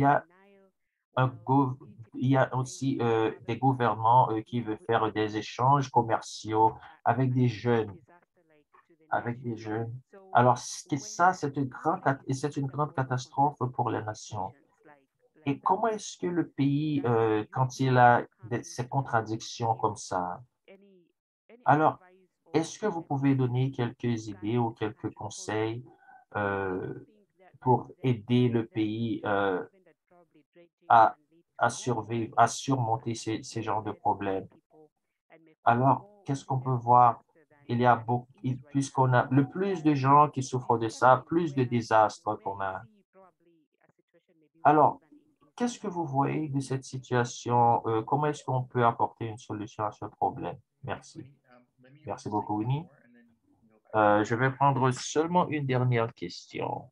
il y a aussi des gouvernements qui veulent faire des échanges commerciaux avec des jeunes, avec des jeunes. Alors, ça, c'est une grande catastrophe pour les nations. Et comment est-ce que le pays, quand il a ces contradictions comme ça, alors, est-ce que vous pouvez donner quelques idées ou quelques conseils euh, pour aider le pays à, à survivre, à surmonter ces genres de problèmes? Alors, qu'est-ce qu'on peut voir? Il y a beaucoup, puisqu'on a le plus de gens qui souffrent de ça, plus de désastres qu'on a. Alors, qu'est-ce que vous voyez de cette situation? Comment est-ce qu'on peut apporter une solution à ce problème? Merci. Merci beaucoup, Winnie. Je vais prendre seulement une dernière question.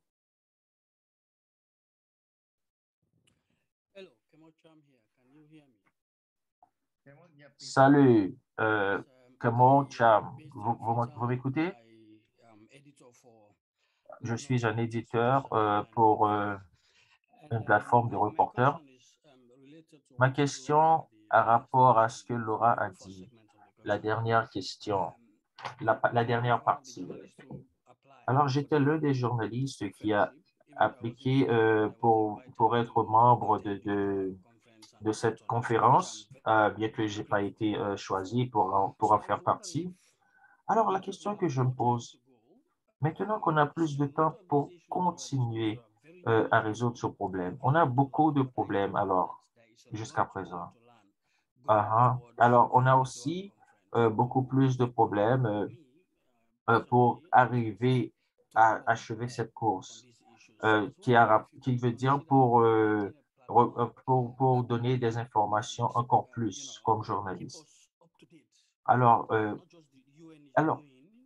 Salut, Kamon Cham. Vous m'écoutez? Je suis un éditeur pour une plateforme de reporters. Ma question a rapport à ce que Laura a dit, la dernière question, la dernière partie. Alors, j'étais l'un des journalistes qui a appliqué pour être membre de cette conférence, bien que je n'ai pas été choisi pour en faire partie. Alors, la question que je me pose, maintenant qu'on a plus de temps pour continuer à résoudre ce problème, on a beaucoup de problèmes alors, jusqu'à présent. Alors, on a aussi beaucoup plus de problèmes pour arriver à achever cette course, qui veut dire pour donner des informations encore plus comme journaliste. Alors, alors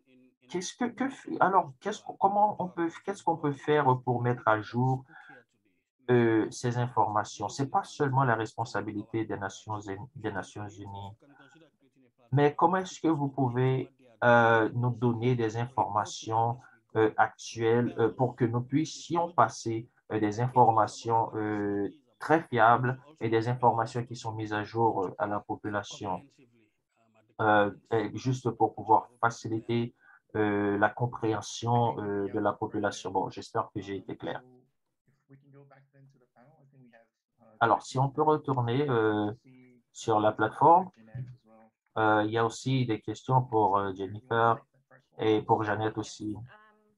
qu'est-ce qu'on peut faire pour mettre à jour ces informations? Ce n'est pas seulement la responsabilité des Nations Unies, mais comment est-ce que vous pouvez nous donner des informations actuelles pour que nous puissions passer des informations très fiables et des informations qui sont mises à jour à la population, juste pour pouvoir faciliter la compréhension de la population. Bon, j'espère que j'ai été clair. Alors, si on peut retourner sur la plateforme, il y a aussi des questions pour Jennifer et pour Jeannette aussi.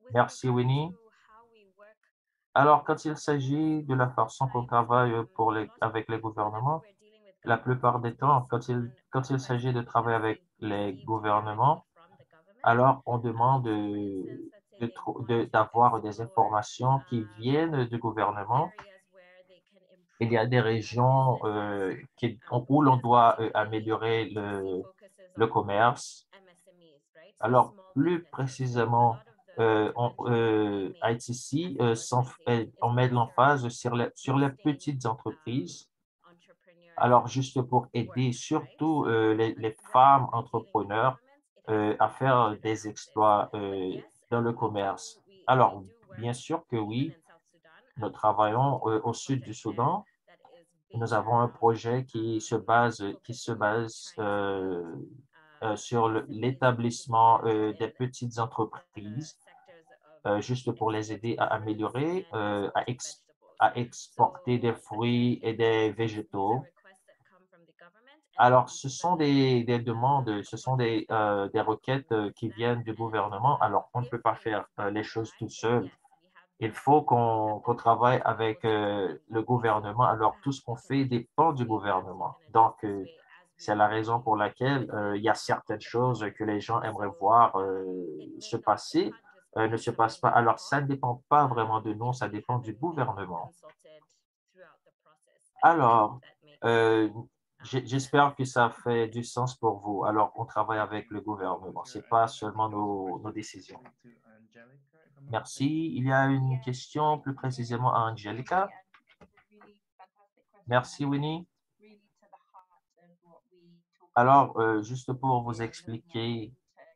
Merci, Winnie. Alors, quand il s'agit de la façon qu'on travaille avec les gouvernements, la plupart des temps, quand il s'agit de travailler avec les gouvernements, alors on demande d'avoir des informations qui viennent du gouvernement. Il y a des régions où l'on doit améliorer le commerce. Alors, plus précisément, ITC, on met de l'emphase sur les petites entreprises. Alors, juste pour aider surtout les femmes entrepreneurs à faire des exploits dans le commerce. Alors, bien sûr que oui, nous travaillons au sud du Soudan. Nous avons un projet qui se base sur l'établissement des petites entreprises, juste pour les aider à améliorer, à exporter des fruits et des végétaux. Alors, ce sont des demandes, ce sont des requêtes qui viennent du gouvernement. Alors, on ne peut pas faire les choses tout seul. Il faut qu'on travaille avec le gouvernement. Alors, tout ce qu'on fait dépend du gouvernement. Donc, c'est la raison pour laquelle il y a certaines choses que les gens aimeraient voir se passer, ne se passent pas. Alors, ça ne dépend pas vraiment de nous, ça dépend du gouvernement. Alors, j'espère que ça fait du sens pour vous. Alors, on travaille avec le gouvernement, ce n'est pas seulement nos décisions. Merci. Il y a une question plus précisément à Angelica. Merci, Winnie. Alors, juste pour vous expliquer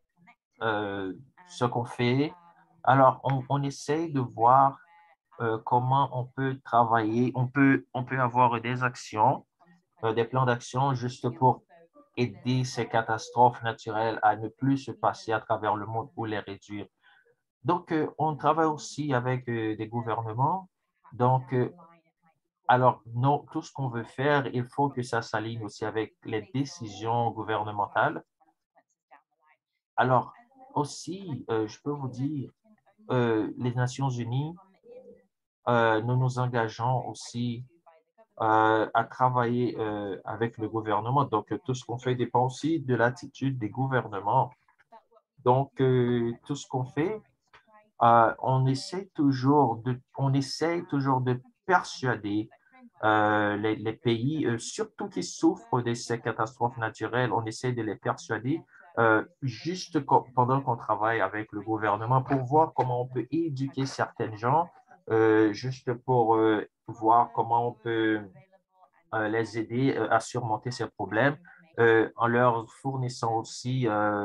ce qu'on fait, alors on essaye de voir comment on peut travailler, on peut avoir des actions, des plans d'action juste pour aider ces catastrophes naturelles à ne plus se passer à travers le monde ou les réduire. Donc, on travaille aussi avec des gouvernements. Donc, alors, non, tout ce qu'on veut faire, il faut que ça s'aligne aussi avec les décisions gouvernementales. Alors, aussi, je peux vous dire, les Nations unies, nous nous engageons aussi à travailler avec le gouvernement. Donc, tout ce qu'on fait dépend aussi de l'attitude des gouvernements. Donc, tout ce qu'on fait, on essaie toujours de persuader les pays, surtout qui souffrent de ces catastrophes naturelles, on essaie de les persuader juste pendant qu'on travaille avec le gouvernement pour voir comment on peut éduquer certaines gens, juste pour voir comment on peut les aider à surmonter ces problèmes en leur fournissant aussi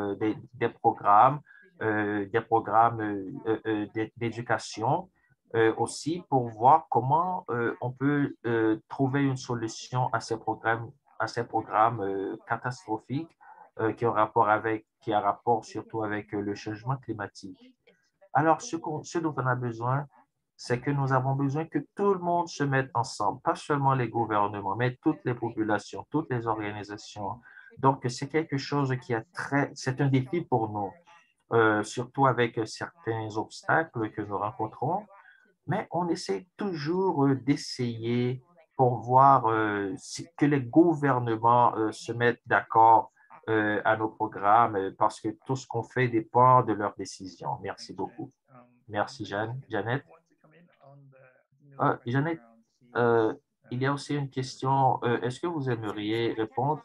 des programmes d'éducation aussi pour voir comment on peut trouver une solution à ces programmes catastrophiques qui a rapport surtout avec le changement climatique. Alors, ce dont on a besoin, c'est que nous avons besoin que tout le monde se mette ensemble, pas seulement les gouvernements, mais toutes les populations, toutes les organisations. Donc, c'est quelque chose c'est un défi pour nous, surtout avec certains obstacles que nous rencontrons, mais on essaie toujours d'essayer pour voir que les gouvernements se mettent d'accord à nos programmes parce que tout ce qu'on fait dépend de leurs décisions. Merci beaucoup. Merci, Jeannette. Jeannette, il y a aussi une question. Est-ce que vous aimeriez répondre?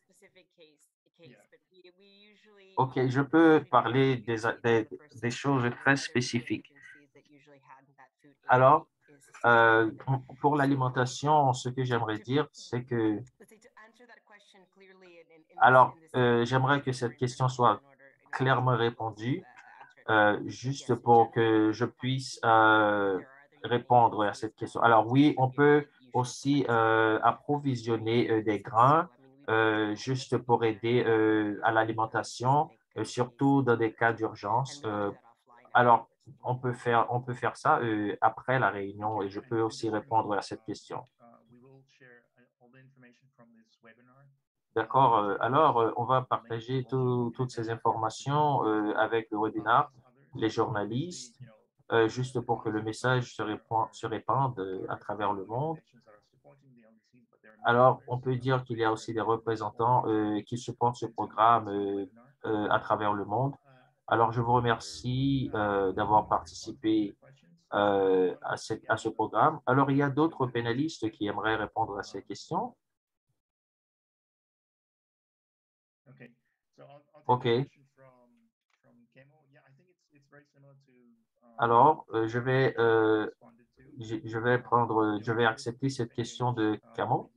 OK, je peux parler des choses très spécifiques. Alors, pour l'alimentation, ce que j'aimerais dire, c'est que... Alors, j'aimerais que cette question soit clairement répondue, juste pour que je puisse répondre à cette question. Alors, oui, on peut aussi approvisionner des grains juste pour aider à l'alimentation, surtout dans des cas d'urgence. Alors, on peut faire ça après la réunion et je peux aussi répondre à cette question. D'accord. Alors, on va partager toutes ces informations avec le webinaire les journalistes, juste pour que le message se répande à travers le monde. Alors, on peut dire qu'il y a aussi des représentants qui supportent ce programme à travers le monde. Alors, je vous remercie d'avoir participé à ce programme. Alors, il y a d'autres pénalistes qui aimeraient répondre à ces questions. OK. Alors, je vais accepter cette question de Camo.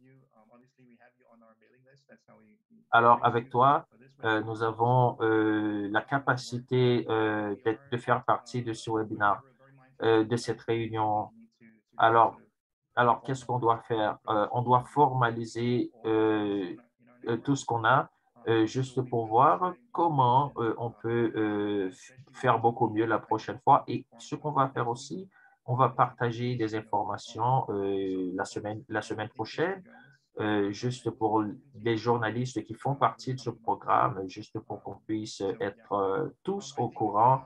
Alors, avec toi, nous avons la capacité de faire partie de ce webinaire, de cette réunion. Alors qu'est-ce qu'on doit faire? On doit formaliser tout ce qu'on a, juste pour voir comment on peut faire beaucoup mieux la prochaine fois. Et ce qu'on va faire aussi, on va partager des informations la semaine prochaine, juste pour les journalistes qui font partie de ce programme, juste pour qu'on puisse être tous au courant,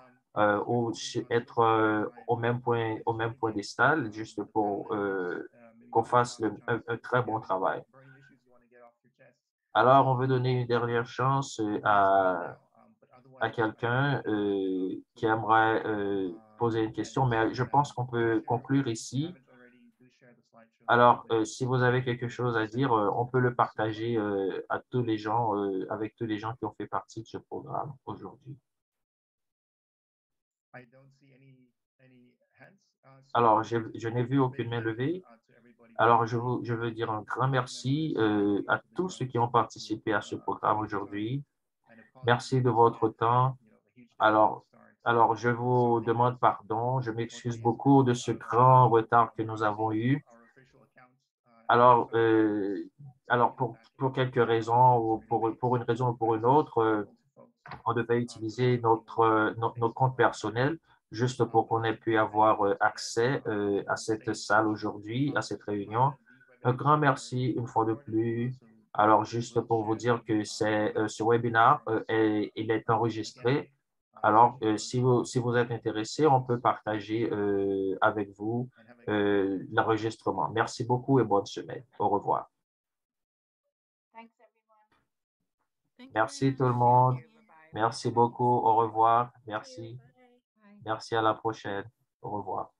être au même point juste pour qu'on fasse un très bon travail. Alors, on veut donner une dernière chance à quelqu'un qui aimerait poser une question, mais je pense qu'on peut conclure ici. Alors, si vous avez quelque chose à dire, on peut le partager à tous les gens, avec tous les gens qui ont fait partie de ce programme aujourd'hui. Alors, je n'ai vu aucune main levée. Alors, je veux dire un grand merci à tous ceux qui ont participé à ce programme aujourd'hui. Merci de votre temps. Alors, je vous demande pardon. Je m'excuse beaucoup de ce grand retard que nous avons eu. Alors, pour quelques raisons, ou pour une raison ou pour une autre, on devait utiliser nos comptes personnels juste pour qu'on ait pu avoir accès à cette salle aujourd'hui, à cette réunion. Un grand merci une fois de plus. Alors, juste pour vous dire que ce webinaire, il est enregistré. Alors, si vous êtes intéressé, on peut partager avec vous l'enregistrement. Merci beaucoup et bonne semaine. Au revoir. Merci tout le monde. Merci beaucoup. Au revoir. Merci. Merci à la prochaine. Au revoir.